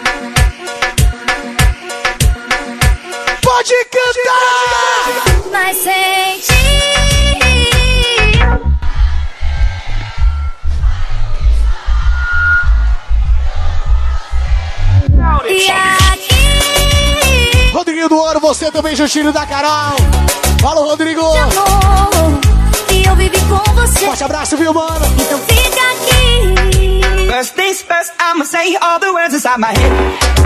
Pode cantar. Mas sente. E aqui, Rodrigo do Ouro, você também, Justinho da Carol. Fala, Rodrigo. Amor, que eu vivi com você. Forte abraço, viu, mano? Então fica aqui. First things first, I'ma say all the words inside my head.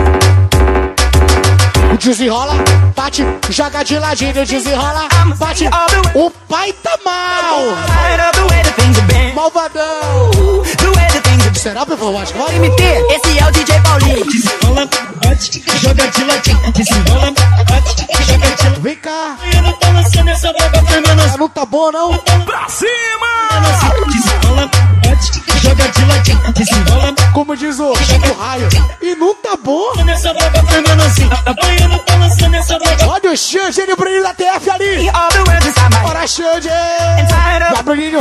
Desenrola, bate, joga de ladinho, desenrola, bate. O pai tá mal. Malvadão. Será, pessoal? Acho que vai. M T, esse é o D J Paulinho. Desenrola, bate, joga de ladinho. Desenrola, bate, joga de ladinho. Vem cá. Eu não tô lançando essa brava terminando. Não tá bom, não? Pra cima! Desenrola, bate, joga de ladinho. Desenrola. Como diz o, o raio. E não tá bom? Nessa brava terminando assim. Eu não tô lançando essa brava. Olha o Xande, ele brilha da T F ali. Bora, Xande. Vai, Bruninho.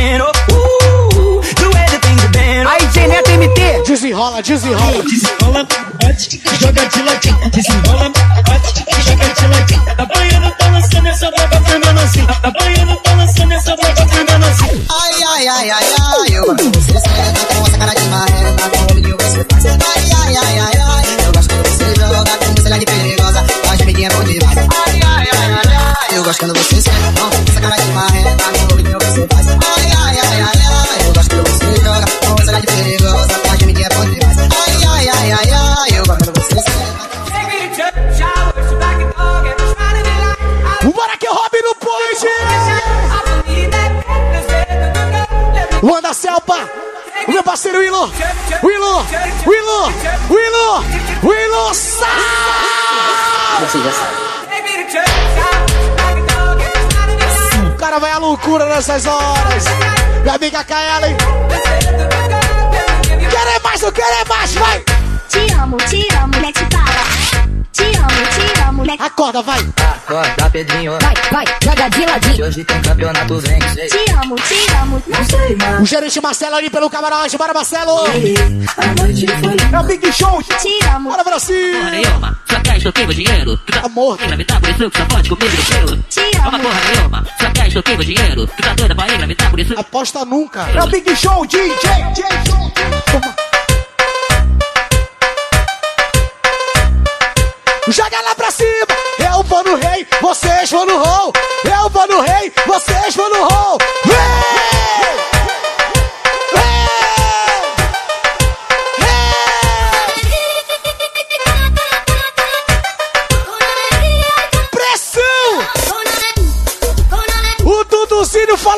Aí, G Neto M T. Desenrola, desenrola. Desenrola, bate, joga de ladinho. Desenrola, bate, joga de ladinho. Eu não tô lançando essa brava terminando assim. Eu não tô lançando essa brava terminando assim. Ai, ai, ai, ai, ai. Eu gosto de você, senta com essa cara de marreta. Com o vídeo você faz. Ai, ai, ai, ai, ai. Eu gosto quando você joga com você lá de perigosa. A gemidinha é bom demais. Ai, ai, ai, ai, ai. Eu gosto quando você senta com essa cara de marreta. Com o vídeo você faz. Ai, ai, ai, ai, ai. Eu gosto quando você joga com você lá de perigosa. A gemidinha é bom demais. Ai, ai, ai, ai, ai. Eu gosto quando você senta. Bora que eu roube no point! Luanda Selpa, o meu parceiro Willo, Willo, Willo, Willo, Willo, sai! Você já sabe. O cara vai à loucura nessas horas. Minha amiga Kaelen. Querer mais, eu querer mais, vai! Te amo, te amo, mete bala. Te amo, te amo, mete. Acorda, vai! Acorda, Pedrinho. Vai, vai, joga de ladinho. Hoje tem campeonato, vem que sei. Te amo, te amo, não sei mais. O gerente Marcelo ali pelo camarote, bora Marcelo! É o Big Show! Te amo. Bora pra cima! Porra nenhuma, só quer extorquir meu dinheiro. Tu tá Amor. engravidar, por isso que só pode comer meu cheiro. Te É uma amo. porra nenhuma, só quer extorquir meu dinheiro. Tu tá doida pra engravidar, por isso que Aposta nunca! É o Big Show, D J! Joga lá pra cima! Eu vou no rei, vocês vão no roll! Eu vou no rei, vocês vão no roll! Vem! Vem!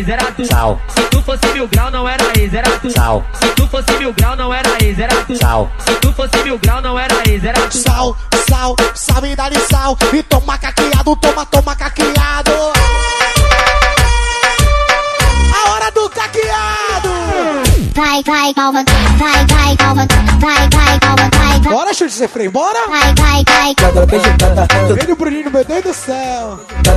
ex, era tu. Tchau. Se tu fosse mil grau, não era ex, era tu. Tchau. Se tu fosse mil grau, não era ex, era tu. Tchau. Se tu fosse mil grau, não era ex, era tu. Sal, sal, sal me dá de sal. E toma caqueado, toma, toma caqueado. A hora do caqueado. Vai, vai, calma, vai, vai, calma, vai, vai, calma, vai, vai. Bora, chute de freio, bora. Vai, vai, vai. Vem o Bruninho, meu Deus do céu.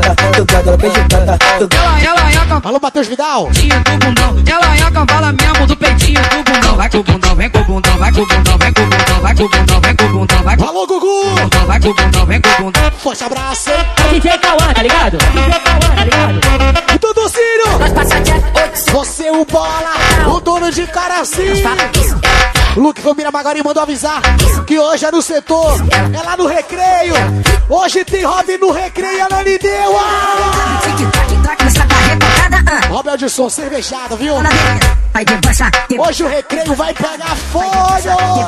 Ela, ela é a Alô, Matheus Vidal. do bundão. Ela é a cavala mesmo do peitinho do bundão. Vai com o bundão, vem com o bundão, vai com o bundão, vem com o bundão, vai com o bundão, vem com o bundão, vai com o Alô, Gugu. bundão, vai com o bundão, vem com o bundão. Forte abraço, hein? D J Cauã, tá ligado? D J Cauã, tá ligado? Duduzinho. Você o bola, o dono de Caraci. Luke Família Magari mandou avisar que hoje é no setor, é lá no recreio. Hoje tem Robin no recreio, ela lhe deu. Robin Edson, cervejado, viu? Hoje o recreio vai pegar fogo.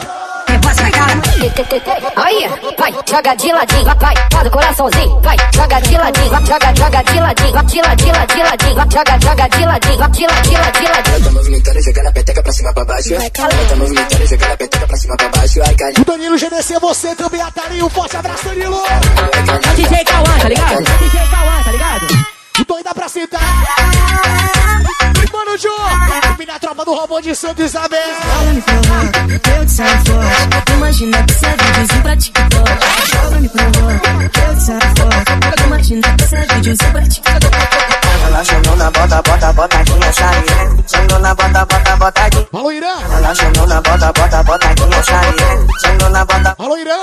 Aí, vai, joga de ladinho, vai, faz o coraçãozinho, vai, joga de ladinho, vai, joga, joga de ladinho, vai, de ladinho, de ladinho, vai, joga, joga de ladinho, vai, de ladinho, de ladinho. Tá movimentando, jogando a peteca pra cima pra baixo. Tá movimentando, jogando a peteca pra cima pra baixo. Ai, cara. O Danilo G D C, você também, Atalinho, um forte abraço, Danilo. D J Cauã, tá ligado? D J Cauã, tá ligado? Tô indo pra sentar. Mano, Jô, minha tropa do robô de Santa Isabel. Ela me provoca, eu te saio fora. Imagina que você é videozinho pra TikTok. Ela me provoca, eu te saio fora. Imagina que você é videozinho pra TikTok. Ela chamou na bota, bota, bota aqui na chave. Chamou na bota, bota, bota aqui. Alô, Irã. Ela chamou na bota, bota, bota aqui na chave. Chamou na bota. Alô, Irã.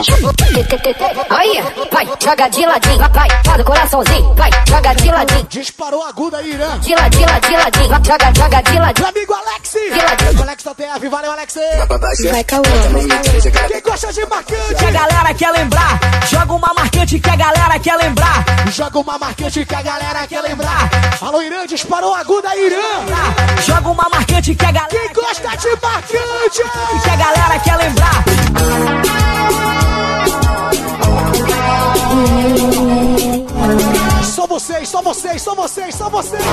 Aí, vai, joga de ladinho, vai, faz o coraçãozinho, vai, joga de ladinho. Disparou aguda aí, Irã. De ladinho, de ladinho, vai, joga, joga de ladinho. Meu amigo Alex. Alex da T F, valeu, Alex. Vai, Cauã. Quem gosta de marcante? Que a galera quer lembrar, joga uma marcante que a galera quer lembrar. Joga uma marcante que a galera quer lembrar. Alô, Irã, disparou aguda aí, Irã. Joga uma marcante que a galera Quem gosta de marcante? que a galera quer lembrar. Só vocês, só vocês, só vocês, só vocês.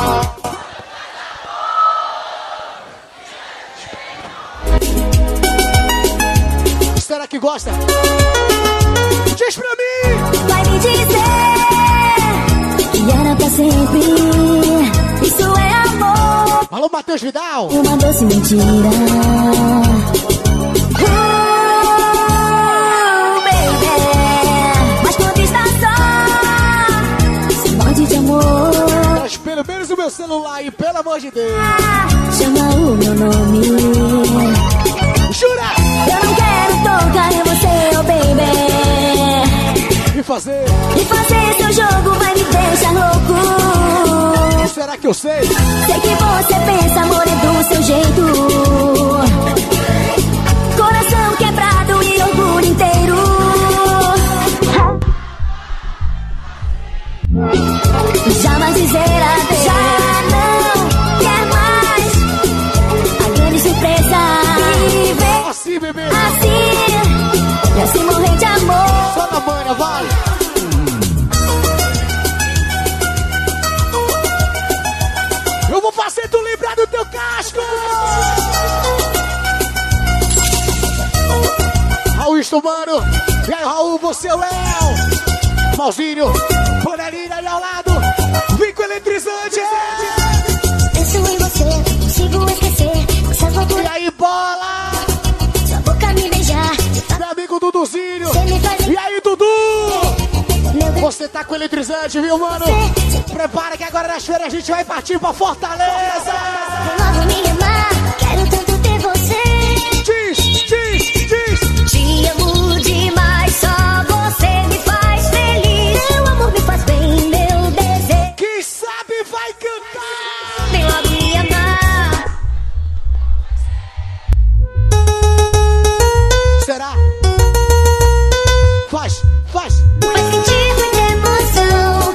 Será que gosta? Diz pra mim. Vai me dizer que era pra sempre. Isso é amor. Alô, Matheus Vidal. Uma doce mentira. Uh, baby. Mas quando está só, se morde de amor. Mas pelo menos o meu celular aí, pelo amor de Deus. Chama o meu nome. Jura? Eu não quero tocar em você, oh baby. E fazer? E fazer seu jogo vai me deixar louco. Será que eu sei? Sei que você pensa, amor, é do seu jeito. Coração quebrado e orgulho inteiro. Jamais dizer adeus. Já não quer mais a grande surpresa. Viver assim, bebê. Assim, e assim morrer de amor. Só na manha, vai. Eu vou fazer tu lembrar do teu casco. Raul Estumano. E aí, Raul, você é o Léo. Malzinho, panelinha ali ao lado. Vem com o eletrizante. Penso em você, consigo esquecer. Essas loucuras. E aí, bola. Sua boca me beijar. Meu amigo Duduzinho. Você me faz... E aí, Dudu. Você tá com eletrizante, viu, mano? Prepara que agora nas feiras a gente vai partir pra Fortaleza. Logo me amar, quero tanto ter você. Diz, diz, diz. Te amo demais, só você me faz feliz. Meu amor me faz bem, meu desejo. Quem sabe vai cantar. Vem logo me amar. Será? Faz, faz. Vai sentir muita emoção.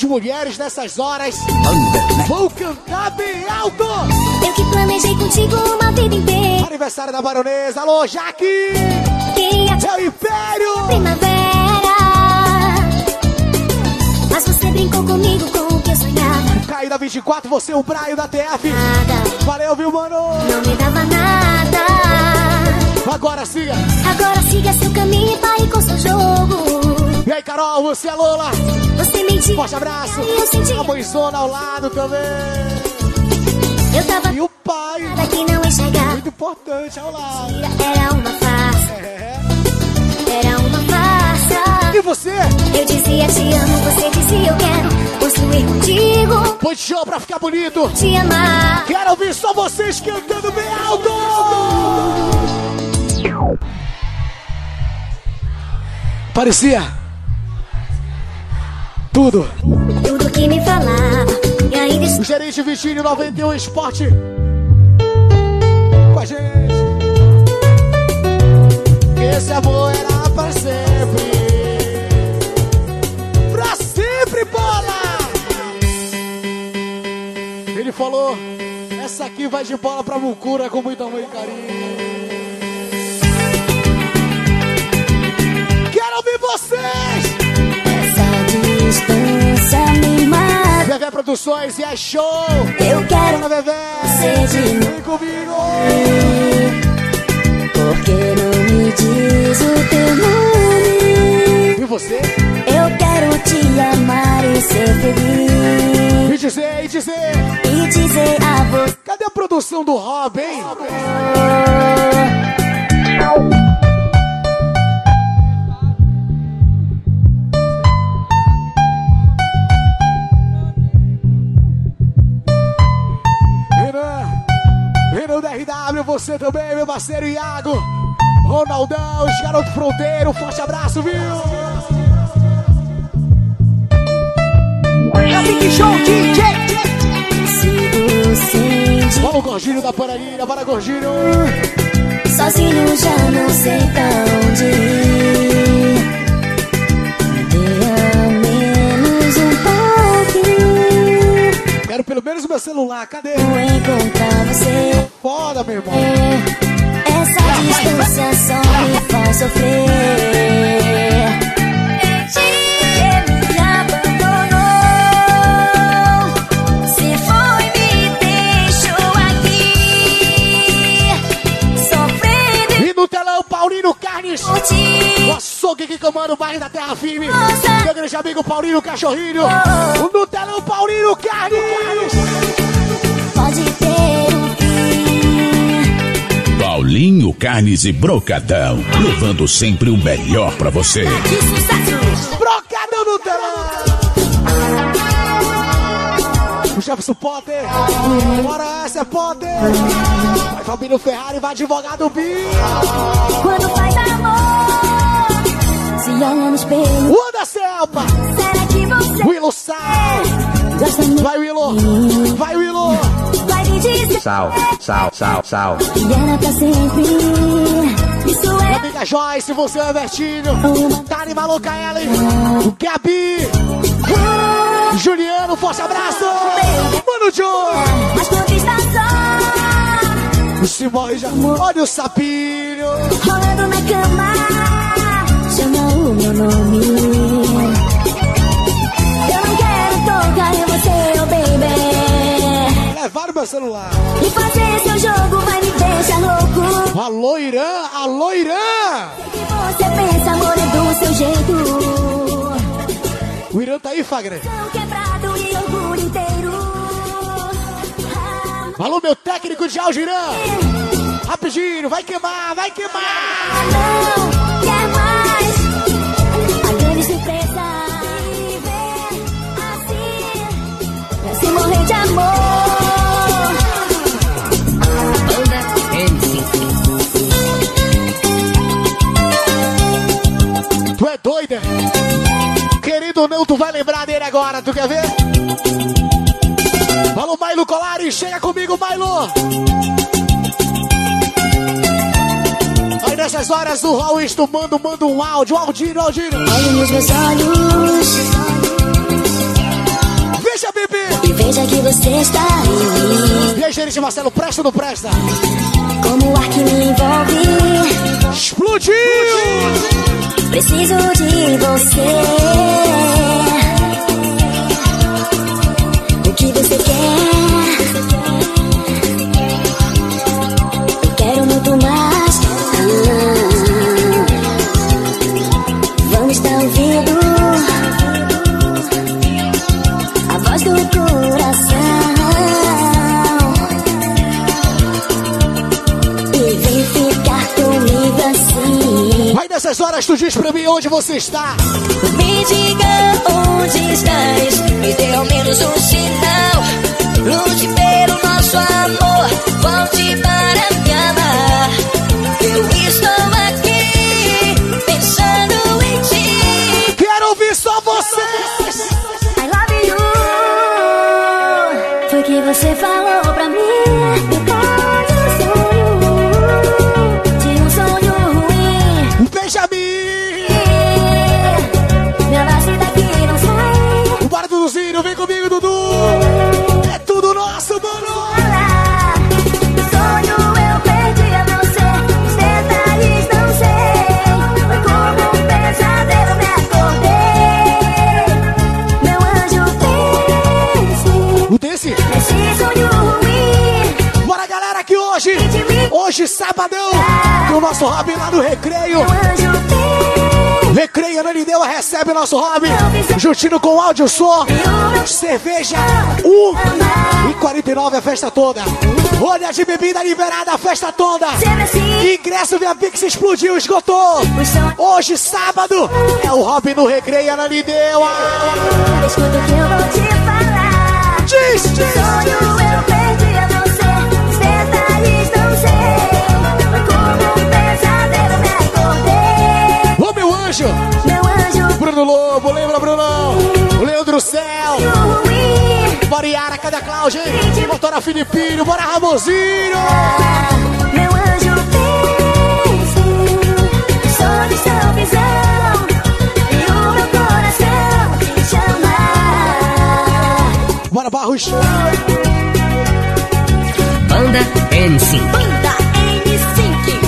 mulheres nessas horas vão cantar bem alto. Eu que planejei contigo uma vida inteira. Aniversário da Baronesa, alô, Jaque! É o Império! Primavera. Mas você brincou comigo com o que eu sonhava. Caio da vinte e quatro, você o Braio da T F. Nada. Valeu, viu, mano? Não me dava nada. Agora siga. Agora siga seu caminho e pare com seu jogo. E aí, Carol, você é Lola. Você mentiu. Forte abraço. E eu senti. A mãezona ao lado também. Eu tava. E o pai. Que não enxergar. Muito importante ao lado. Era uma farsa. É. Era uma farsa. E você? Eu dizia te amo, você dizia eu quero construir contigo. Põe show pra ficar bonito. Te amar. Quero ouvir só vocês cantando bem alto. Parecia tudo. Tudo que me falava. E ainda... O gerente Vitinho noventa e um Esporte com a gente. Esse amor era pra sempre. Pra sempre, bola! Ele falou, essa aqui vai de bola pra Mucura com muito amor e carinho. Quero ouvir vocês! Essa distância me mata. Vevé Produções e é show! Eu quero Bora, Vevé! ser de Vem comigo! Porque não me diz o teu nome. E você? Eu quero te amar e ser feliz. E dizer, e dizer! E dizer a você. Cadê a produção do Rob, hein? Renan da R W, você também, meu parceiro Iago, Ronaldão, os garotos fronteiro, forte abraço, viu? É Big Show D J! Vamos, Gordinho da Paraninha, bora, Gordinho! Sozinho já não sei pra onde ir. Dê menos um pouquinho. Quero pelo menos o meu celular, cadê? Vou encontrar você. Foda, meu irmão. Essa distância só me faz sofrer. Que me abandonou. Se foi, me deixou aqui sofrendo. E no telão, Paulinho Carnes. O açougue que comanda o bairro da Terra Firme. Meu grande amigo Paulinho Cachorrinho. O no telão, Paulinho Carnes. Pode ter um fim. Paulinho Carnes e Brocadão, levando sempre o melhor pra você. Brocadão no telão. O Jefferson Potter. Bora essa, é Potter. Vai Fabinho Ferrari, vai advogado Bi. Quando faz amor, se olha no espelho. O da Selpa. Será que você Willow Sal. Vai, Willow. Vai, Willow. vai me dizer Sal, sal, sal, sal. que era pra sempre? Isso Minha é amiga Joyce, você é Vertinho. Tani Maluca Ellen. O Gabi. Juliano, forte abraço. Mano Joe. mas conquistação. O Simão já. Olha o sapinho. Rolando na cama, chama o meu nome. Eu não quero tocar em você, oh baby. Levaram meu celular. E fazer seu jogo vai me deixar louco. Alô, Irã. Alô, Irã. Sei que você pensa, amor, é do seu jeito. O Irã tá aí, Fagner. São quebrado e orgulho inteiro. Alô, meu técnico de áudio, Irã. Rapidinho, vai queimar, vai queimar. Não quer mais. A grande surpresa viver assim, pra se morrer de amor. Tu é doida? Querido ou não, tu vai lembrar dele agora, tu quer ver? Alô, Mailo Colares, chega comigo, Mailo. Aí nessas horas o Raul manda, manda um áudio, Aldino, Aldino. Olha nos meus olhos, Beija, bebê! E veja que você está em mim. E aí, gerente Marcelo, presta ou não presta? Como o ar que me envolve. Explodiu! Preciso de você. O que você quer? Eu quero muito mais. Ah, vamos estar ouvindo a voz do coração. E vem ficar comigo assim. Vai nessas horas, tu diz pra mim onde você está. Me diga onde estás, me dê ao menos um sinal. Lute pelo nosso amor, volte para me amar. Eu estou aqui, pensando em ti. Quero ouvir só vocês. I love you. Foi que você falou pra mim. Depois do sonho, de um sonho ruim. Benjamin! Me abrace daqui, não sai. Bora, Duduzinho, vem comigo, Dudu! É tudo nosso, mano! Sonho eu perdi, eu não sei. Os detalhes não sei. Foi como um pesadelo, me acordei. Meu anjo pense. O desse? Nesse sonho ruim. Bora, galera, que hoje, hoje, sabadão, o nosso hobby lá no Recreio. Meu anjo pense. Recreio, não lhe deu, recebe o nosso hobby. Juntinho com áudio, som, cerveja, um e quarenta e nove a festa toda. Olha de bebida liberada, a festa toda. Ingresso via Pix explodiu, esgotou. Hoje, sábado, é o hobby no Recreio, não lhe deu. Escuta o que eu vou te falar. Diz, diz, sonho eu perdi, eu não sei. Os detalhes não sei. Foi como um pesadelo, me acordei. Ô, meu anjo. Meu anjo. Bruno Lobo, lembra, Brunão? O Leandro Céu. Bora, Yara, cadê a Cláudia, hein? Motora Filipinho, bora, Ramosinho. Meu anjo pense. Sonhos são visão. E o meu coração chama. Bora, Barros. Banda N cinco. Banda N cinco.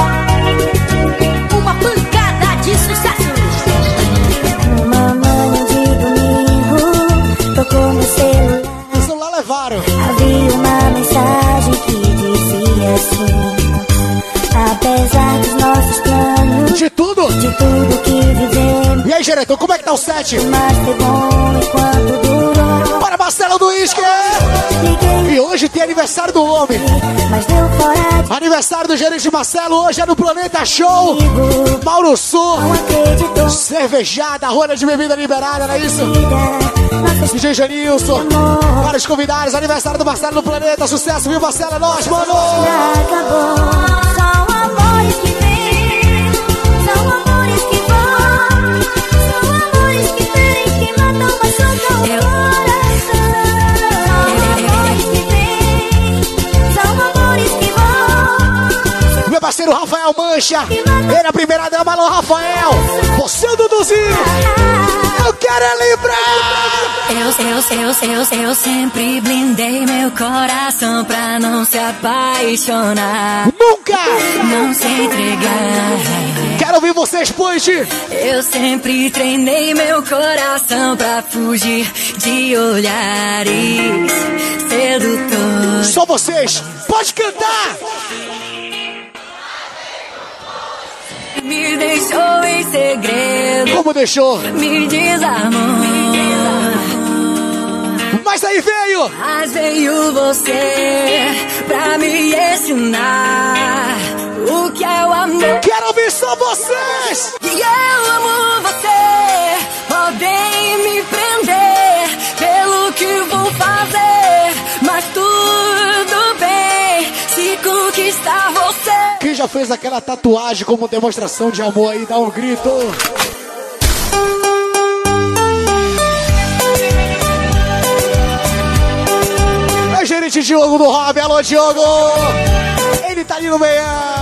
Uma pancada de sucesso. Numa manhã de domingo, tocou meu celular. O celular levaram. Havia uma mensagem que dizia assim: apesar dos nossos planos, de tudo, de tudo que vivemos. E aí, diretor, como é que tá o set? Mas foi bom enquanto durou. Bora, Marcelo do Isque! E hoje tem aniversário do homem. Mas deu fora de... Aniversário do gerente Marcelo, hoje é no Planeta Show. Mauro Sul. Cervejada, rolha de bebida liberada, não é isso? D J Janilson. Vários convidados, aniversário do Marcelo no Planeta. Sucesso, viu, Marcelo? É nóis, mano! Acabou. São amores que vêm, são amores que vão, são amores que vêm, que matam, machucam o coração. Amores que vêm, são amores que vão. Meu parceiro Rafael Mancha, ele é a primeira dama, alô, Rafael. Você, o Duduzinho. Eu quero é lembrar. Eu, eu, eu, eu, eu sempre blindei meu coração pra não se apaixonar. Nunca! Não se entregar. Quero ouvir vocês, Punch. Eu sempre treinei meu coração pra fugir de olhares sedutores. Só vocês, pode cantar! Me deixou em segredo. Como deixou? Me desarmou. Mas aí veio! Mas veio você pra me ensinar o que é o amor. Quero ouvir só vocês! E eu amo você. Podem me prender pelo que vou fazer, mas tudo bem se conquistar você. Quem já fez aquela tatuagem como demonstração de amor aí, dá um grito. É o gerente Diogo do Hobby, alô Diogo! Ele tá ali no meio.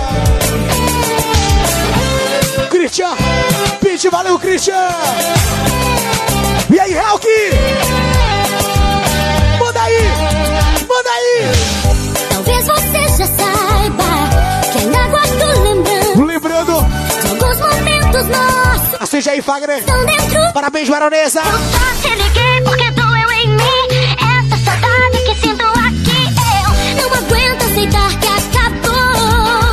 Christian, Pete, valeu Christian! E aí, Helk? Acende aí, Fagner. Parabéns, baronesa. Eu só te liguei porque doeu em mim. Essa saudade que sinto aqui. Eu não aguento aceitar que acabou.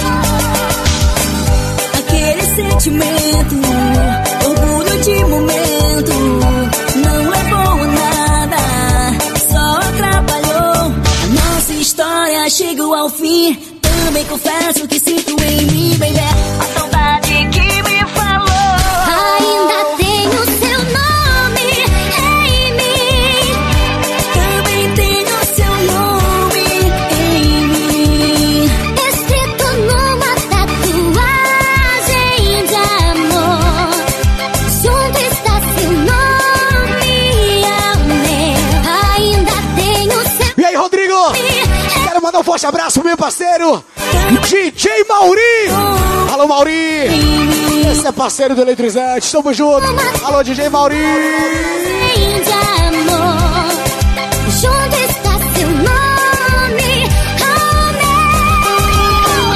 Aquele sentimento, orgulho de momento, não levou a nada, só atrapalhou. A nossa história chegou ao fim. Também confesso que sinto em mim, baby, a saudade que me falou. Ainda tenho seu nome em mim. Também tenho seu nome em mim, escrito numa tatuagem de amor. Junto está seu nome ao meu. Ainda tenho seu. E aí, Rodrigo? Quero mandar um forte abraço pro meu parceiro D J Mauri. Alô, Mauri. Esse é parceiro do Eletrizante. Tamo junto. Alô, D J Mauri. De amor. Junto está seu nome ao meu.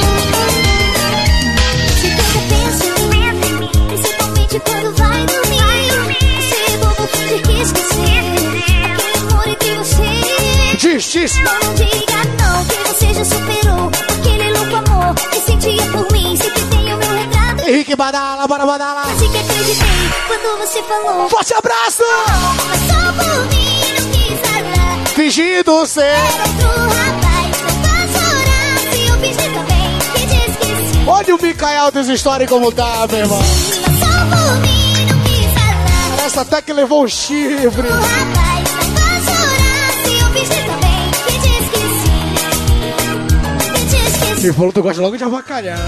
Se você pensa em mim, principalmente quando vai dormir, você bobo que quis esquecer aquele amor entre você. Diz, diz. Não diga não, que você já superou aquele louco amor que sentia por mim. Sempre tem o meu retrato. Henrique Badala, bora Badala. Quase que acreditei quando você falou. Forte abraço. Mas só por mim não quis falar. Fingindo ser. Era outro rapaz, não faz chorar. Se eu fingir também que te esqueci. Olha o Micael dessa história como tá, meu irmão. Mas só por mim não quis falar. Parece até que levou um chifre. Outro rapaz, não faz chorar. Se eu fingir também que te esqueci. Que te esqueci. Se for, tu gosta logo de avacalhar.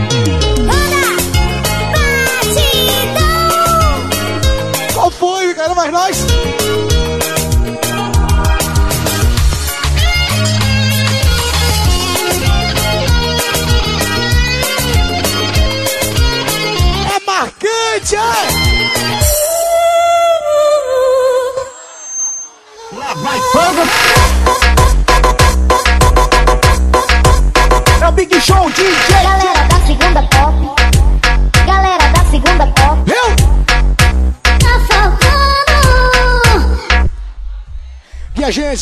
Qual foi, Micael? Mais nós? É marcante, é? Lá vai fogo! É o Big Show D J! Galera da segunda pop. Galera da segunda pop. Eu? Tá faltando. E a gente?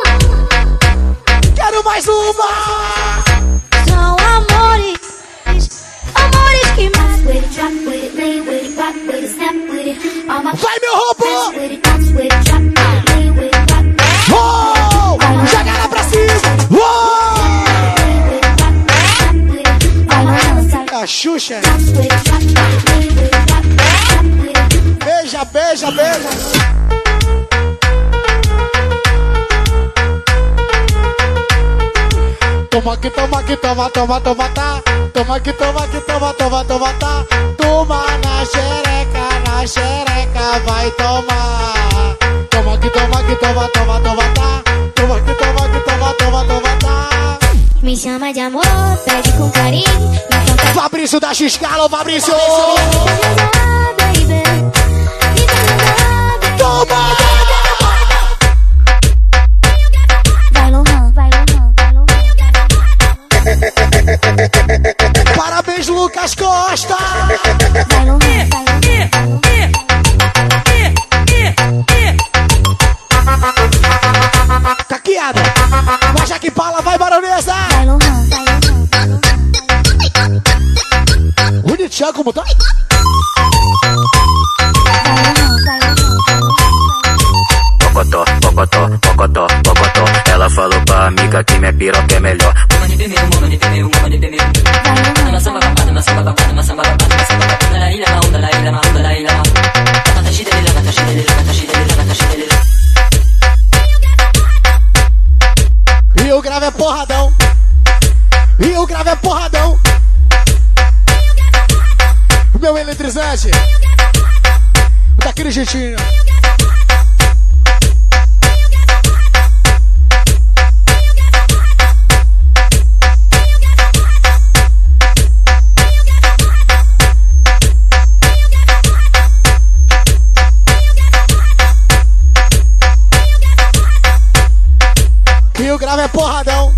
Quero mais uma! São amores, amores que mais. Vai, meu robô! Uou! Joga ela pra cima! Uou! A Xuxa! Beija, beija, beija! Toma aqui, toma aqui, toma, toma, toma, tá. Toma aqui, toma aqui, toma, toma, toma, tá. Toma na xereca, na xereca, vai tomar. Toma aqui, toma aqui, toma, toma, toma, tá. Toma aqui, toma aqui, toma, toma, toma, tá. Me chama de amor, pede com carinho. Fabrício da X-Calo, Fabrício! Toma! Vai, Lohan, vai, Lohan, vai, Lohan. Parabéns, Lucas Costa! Vai, Lohan, vai, Caqueada! Vai, Jaque Paula, vai, baronesa! vai, Lohan, vai, Lohan. Bonitinha como tá? Pocotó, pocotó, pocotó, pocotó. Ela falou pra amiga que minha piroca é melhor. Mama de pimeu, mama de pimeu, mama de pimeu. Na samba babada, na samba babada, na samba babada, na samba babada. Da ilha ma, da la ilha ma, da la ilha ma. Tashi dele, tashi dele, tashi dele, tashi dele. E o grave é porradão. E o grave é porradão. Meu eletrizante. Daquele jeitinho. E o grave é porradão.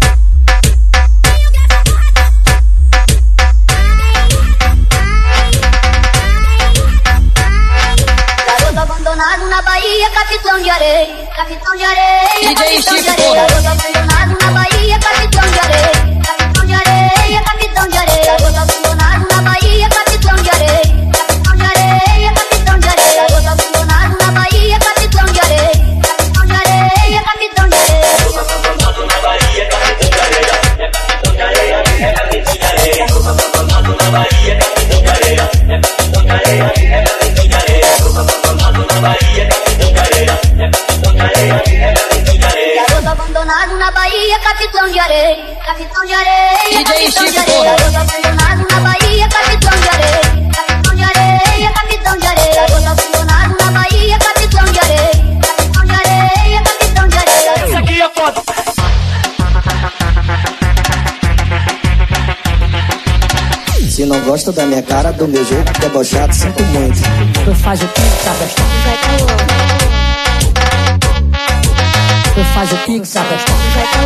abandonado na Bahia, capitão de areia, capitão de areia, capitão de areia. Garoto abandonado na Bahia, capitão de areia, capitão de areia, capitão de areia. Garoto abandonado na Bahia, capitão de areia, capitão de areia, capitão de areia. Garoto abandonado na Bahia, capitão de areia, capitão de areia, capitão de areia. Garoto abandonado na Bahia, capitão de areia, capitão de areia, capitão de areia. Garoto abandonado na Bahia, capitão de areia, capitão de areia, capitão de areia. Garoto abandonado na Bahia, capitão de areia, capitão de areia, capitão de areia. Garoto abandonado na Bahia, capitão de areia, capitão de areia, capitão de areia. Garoto abandonado na Bahia, capitão de areia, capitão de areia, capitão de areia. Garoto abandonado na Bahia, capitão de areia, capitão de areia, capitão de areia. Essa aqui é foda. Se não gosta da minha cara, do meu jeito debochado, sinto muito. Tu faz o que tá gostando? Tu faz o que tá gostando?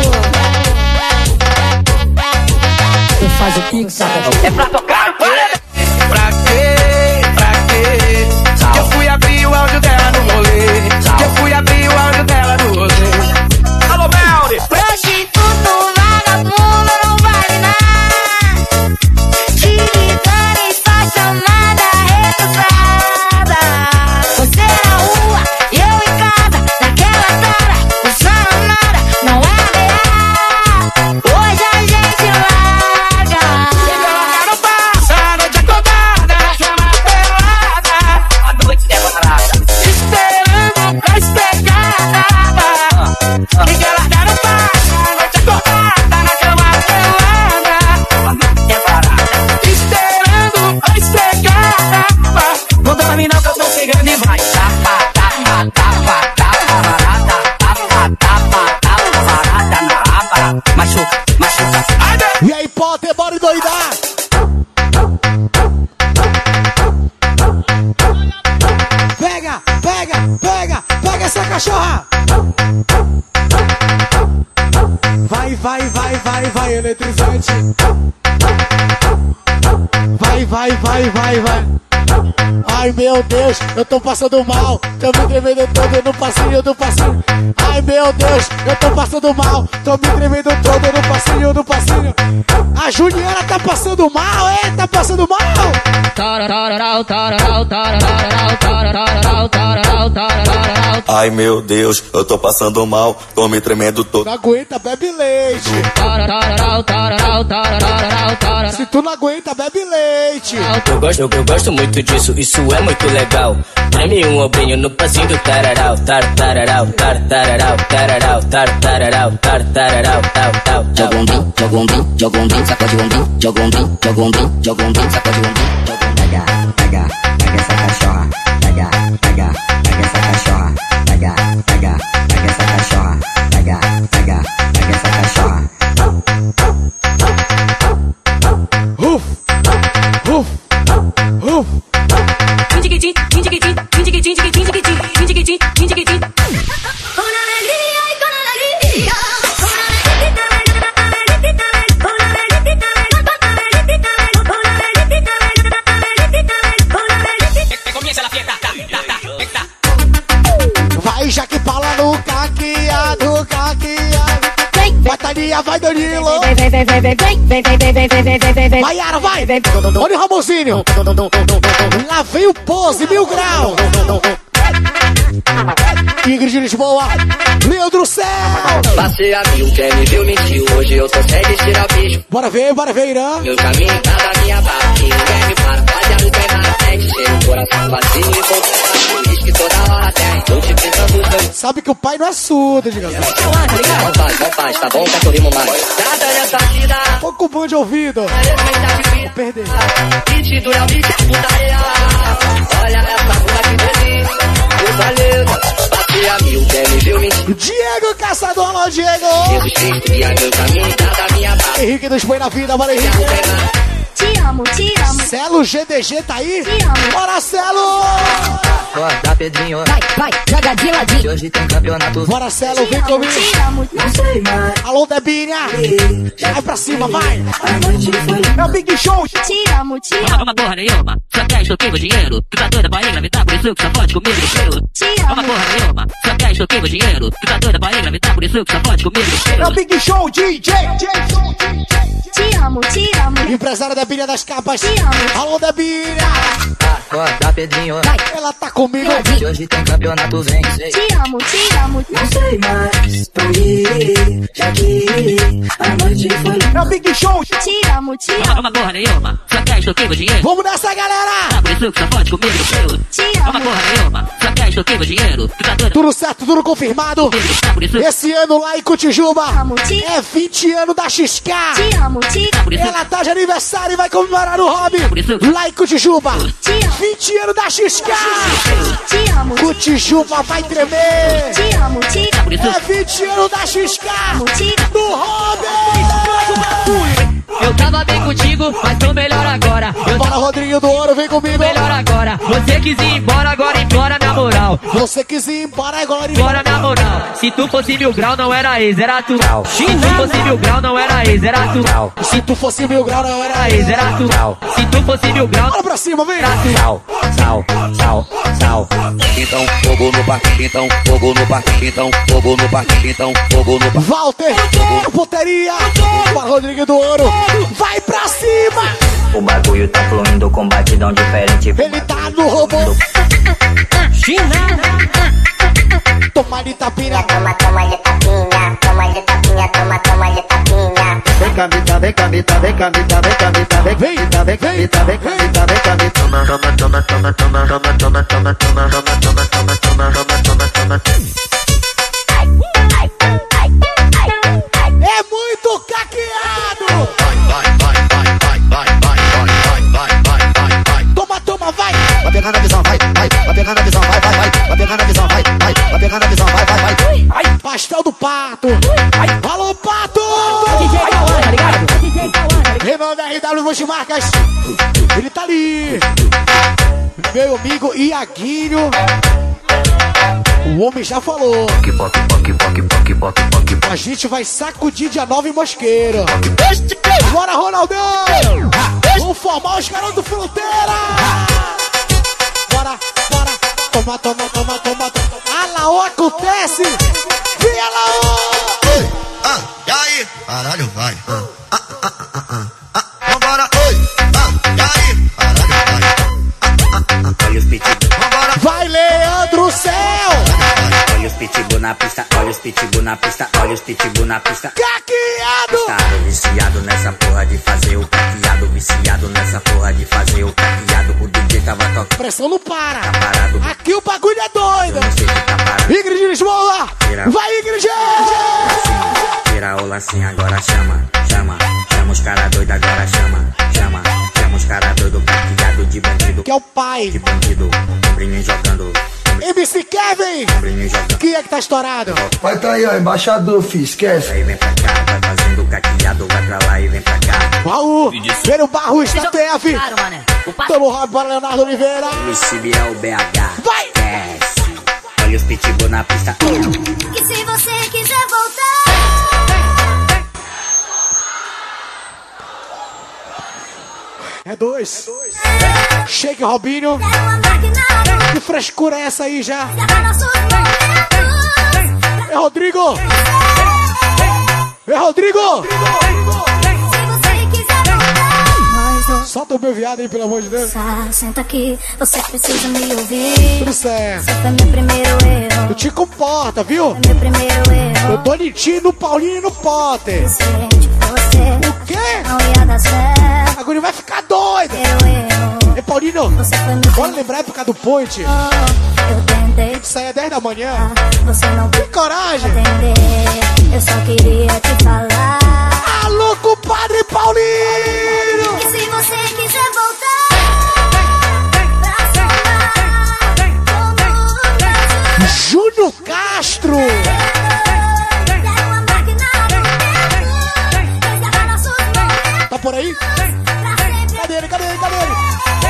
Tu faz o que tá gostando? É pra tocar, para! Pra quê? Pra quê? Que eu fui abrir o áudio dela no rolê. Que eu fui abrir o áudio dela no rolê. Alô, Melri! Prostituto, vagabundo, não vale nada. Te ligando e só chamada retrasada. Você na rua, eu em casa, naquela tara, não chama nada, não é real. Hoje a gente larga. Ela não passa a noite acordada, chama pelada. A noite demorada, esperando pra espegada. Ninguém larga não passa a noite acordada, na cama pelada. A noite demorada, esperando pra espegada. Não dorme não que eu tô chegando e vai. Tapa, tapa, tapa, tapa, barata. Tapa, tapa, tapa, barata na raba. Machuca, machuca. E aí, Potter, bora endoidar! Pega, pega, pega, pega essa cachorra! Vai, vai, vai, vai, vai, eletrizante! Vai, vai, vai, vai, vai! Ai, meu Deus, eu tô passando mal. Tô me tremendo todo no passinho do passinho. Ai, meu Deus, eu tô passando mal. Tô me tremendo todo no passinho do passinho. A Juliana tá passando mal, é? Tá passando mal? Ai meu Deus, eu tô passando mal, tô me tremendo todo. Não aguenta, bebe leite. Se tu não aguenta, bebe leite. Eu gosto, eu, eu gosto muito disso, isso é muito legal. Treme um ombrinho no passinho do tararau, tar tararau, tar tararau, tararau, tar tararau, tar tararau, tal, tal. Joga um brim, joga um brim, joga um brim, sacode um brim, joga um brim, joga um brim, joga um brim, sacode um brim. Pega, pega, pega essa cachorra, pega, pega, pega essa cachorra, pega, pega, pega essa cachorra, pega, pega, pega essa cachorra. Uf, uf, uf. Tindiquitim, tindiquitim, tindiquitim, tindiquitim, tindiquitim, tindiquitim. Com alegria e com alegria. Vai, Jaque Paula no caqueado, caqueado. Vai, Thalia, vai, Danilo. Vem, vem, vem, vem, vem, vem, vem, vem, vem, vem, vem, vem, vem, vem. Vai, Yara, vai. Olha o Ramonzinho. Lá vem o pose, mil grau. Ingrid de Lisboa, Leandro Céu. Passei a mil, quem me viu mentiu. Hoje eu tô sem vestir ao bicho. Bora ver, bora ver, Irã. Meu caminho tá da minha barra. Quem me para, pode não tem nada. Tem cheio o coração vazio e pouco diz que toda hora tem. Tô te pensando. Sabe que o pai não é surdo, diga assim. Não faz, não faz, tá bom, cachorrinho mais. Nada nessa vida. Pouco bom de ouvido. Vou perder. Que dura o bicho, putaria. Olha essa bunda que delícia. Eu valeu, passei a mil, quem me viu mentiu. Diego Caçador, alô, Diego. Jesus Cristo, guia meu caminho, tá da minha barra. Henrique dos Boi na vida, bora, Henrique. Te amo, te amo. Celo G D G tá aí? Te amo. Bora, Celo! Corta, Pedrinho. Vai, vai, joga de ladinho. Hoje tem campeonato. Bora, Celo, vem comigo. Te amo, não sei mais. Alô, Debinha. Vai pra cima, vai. É o Big Show. Te amo, te amo. Uma porra nenhuma, só quer estouquinho dinheiro. Tu tá doida pra ir, engravidar, por isso que só pode comigo no Te amo. Uma porra nenhuma, só quer extorquir meu dinheiro. Tu tá doida pra engravidar, por isso que só pode comigo no É o Big Show D J. Te amo, te amo. Empresária da Bilha das Capas. Te amo. Alô, da Bilha. Acorda, Pedrinho. Ela tá comigo. Se hoje tem campeonato, vem. Te amo, te amo. Não sei mais pra onde ir, já que a noite foi. É o Big Show. Te amo, te Uma, amo. uma porra nenhuma, só quer extorquir meu dinheiro. Vamos nessa, galera. Tá, por isso que só pode comigo no pelo. Te Uma amo. porra nenhuma, só quer extorquir meu dinheiro. Tu tá doida? Tudo certo, tudo confirmado. Tá, por isso Esse ano lá em Cotijuba amo, te é vinte anos da X K. Te amo, te tá, por isso Ela tá de aniversário e vai comemorar no hobby. por isso Lá em Cotijuba. Te amo. vinte anos da X K. Te amo, Cotijuba vai tremer. te amo, te tá, por isso É vinte anos da X K. amo, te No hobby. eu tava bem contigo, mas tô melhor agora. Eu Bora, Rodriguinho do Ouro, vem comigo. melhor agora. Você quis ir embora, agora implora minha moral. Você quis ir embora agora. Bora minha moral. Se tu fosse mil grau, não era ex, era tu. Se tu fosse mil grau, não era ex, era tu. Se tu fosse mil grau, não era Era ex, era tu. Se tu fosse mil grau, Bora pra cima, vem. era tu. Tchau, tchau, tchau, tchau. Então, fogo no parque, então, fogo no parque, então, fogo no parque, então, fogo no parque. Walter, puteria. Para Rodriguinho do Ouro. Vai pra cima. O bagulho tá fluindo com batidão diferente. Ele tá no robô. China. Toma de tapinha. Toma, toma de tapinha, toma de tapinha, toma, toma de tapinha. Vem cá, mita, vem cá, mita, vem cá, mita, vem cá, mita, vem cá, mita, vem cá, mita, vem cá, mita, vem cá, mita. Toma, toma, toma, toma, toma, toma, toma, toma, toma, toma, toma, toma, toma, toma, toma, toma. É muito caqueado. Toma, toma, vai. Vai pegando a visão, vai, vai, vai pegando a visão, vai, vai, vai, vai pegando a visão, vai, vai, vai pegando a visão, vai, vai, vai. Pastel do Pato. Alô, Pato. D J Cauã, tá ligado? D J Cauã, tá ligado? Renan da R W Multimarcas. Ele tá ali. Meu amigo Iaguinho. O homem já falou. A gente vai sacudir dia nove em Mosqueira. Bora, Ronaldão. Vamos formar os garotos fronteira. Bora, bora. Toma, toma, toma, toma, toma. A Laô acontece. Vem a Laô. Oi, ah, e aí? Caralho, vai. Ah, ah, ah, ah, ah, ah. Vambora, oi, ah, e aí? Caralho, vai. Ah, ah, ah, ah. Olha os pitbull, Vambora. Vai, Leandro Céu. olha os pitbull na pista, olha os pitbull na pista, olha os pitbull na pista. Caqueado. Estado viciado nessa porra de fazer o caqueado, viciado nessa porra de fazer o caqueado. O D J tava tocando. Pressão não para. Tá parado. Aqui o bagulho é doido. Eu não sei que tá parado. Ingrid Lisboa. Vai, Ingrid. Tira o lacinho, agora chama, chama. Chama os cara doido, agora chama, chama. Chama os cara doido, caqueado de bandido. Que é o pai. De bandido, ombrinho jogando. M C Kevin. Ombrinho jogando. Quem é que tá estourado? Vai tá aí, ó, embaixador, fi, esquece. Aí vem pra cá, vai fazendo caqueado, vai pra lá e vem pra cá. Raul, Vero Barros da T F. Claro, mané. O passo Tamo Rob para Leonardo Oliveira. M C é o B H. Vai. Desce. Olha os pitbull na pista. E se você quiser voltar, É dois. Shake Robinho. Que frescura é essa aí já? É Rodrigo. É Rodrigo. Solta o meu viado aí, pelo amor de Deus. Senta aqui, você precisa me ouvir. Tudo certo. Esse foi meu primeiro erro. Tu te comporta, viu? Meu primeiro erro. Eu tô litinho no Paulinho e no Potter. Sente você. O quê? Não ia dar certo. Agora ele vai ficar doido. Meu erro. Ei, Paulinho, Você foi meu bora lembrar a época do Point. Eu tentei. Isso aí é dez da manhã. Você não Tem coragem. entender. Eu só queria te falar. Alô, compadre Paulinho. E se você quiser voltar pra somar como o Júnior Castro. Tá por aí? Cadê ele? Cadê ele? Cadê ele?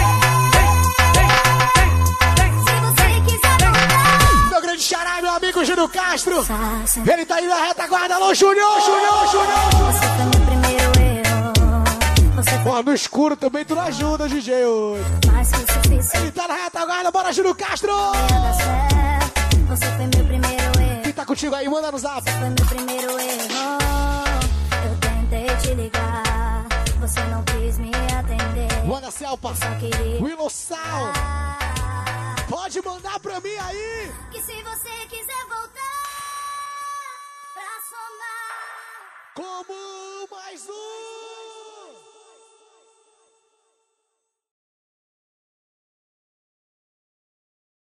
Meu grande xará, meu amigo Júnior Castro. Ele tá aí na retaguarda. Alô, Júnior, Júnior, Júnior. Você foi meu primeiro erro. Pô, no escuro também tu não ajuda, D J hoje. Mais que o suficiente. Ele tá na retaguarda, bora, Júlio Castro! Você foi meu primeiro erro. Quem tá contigo aí, manda no zap. Você foi meu primeiro erro. Eu tentei te ligar, você não quis me atender. Manda Selpa, queria... Willow Sal. Pode mandar pra mim aí. Que se você quiser voltar,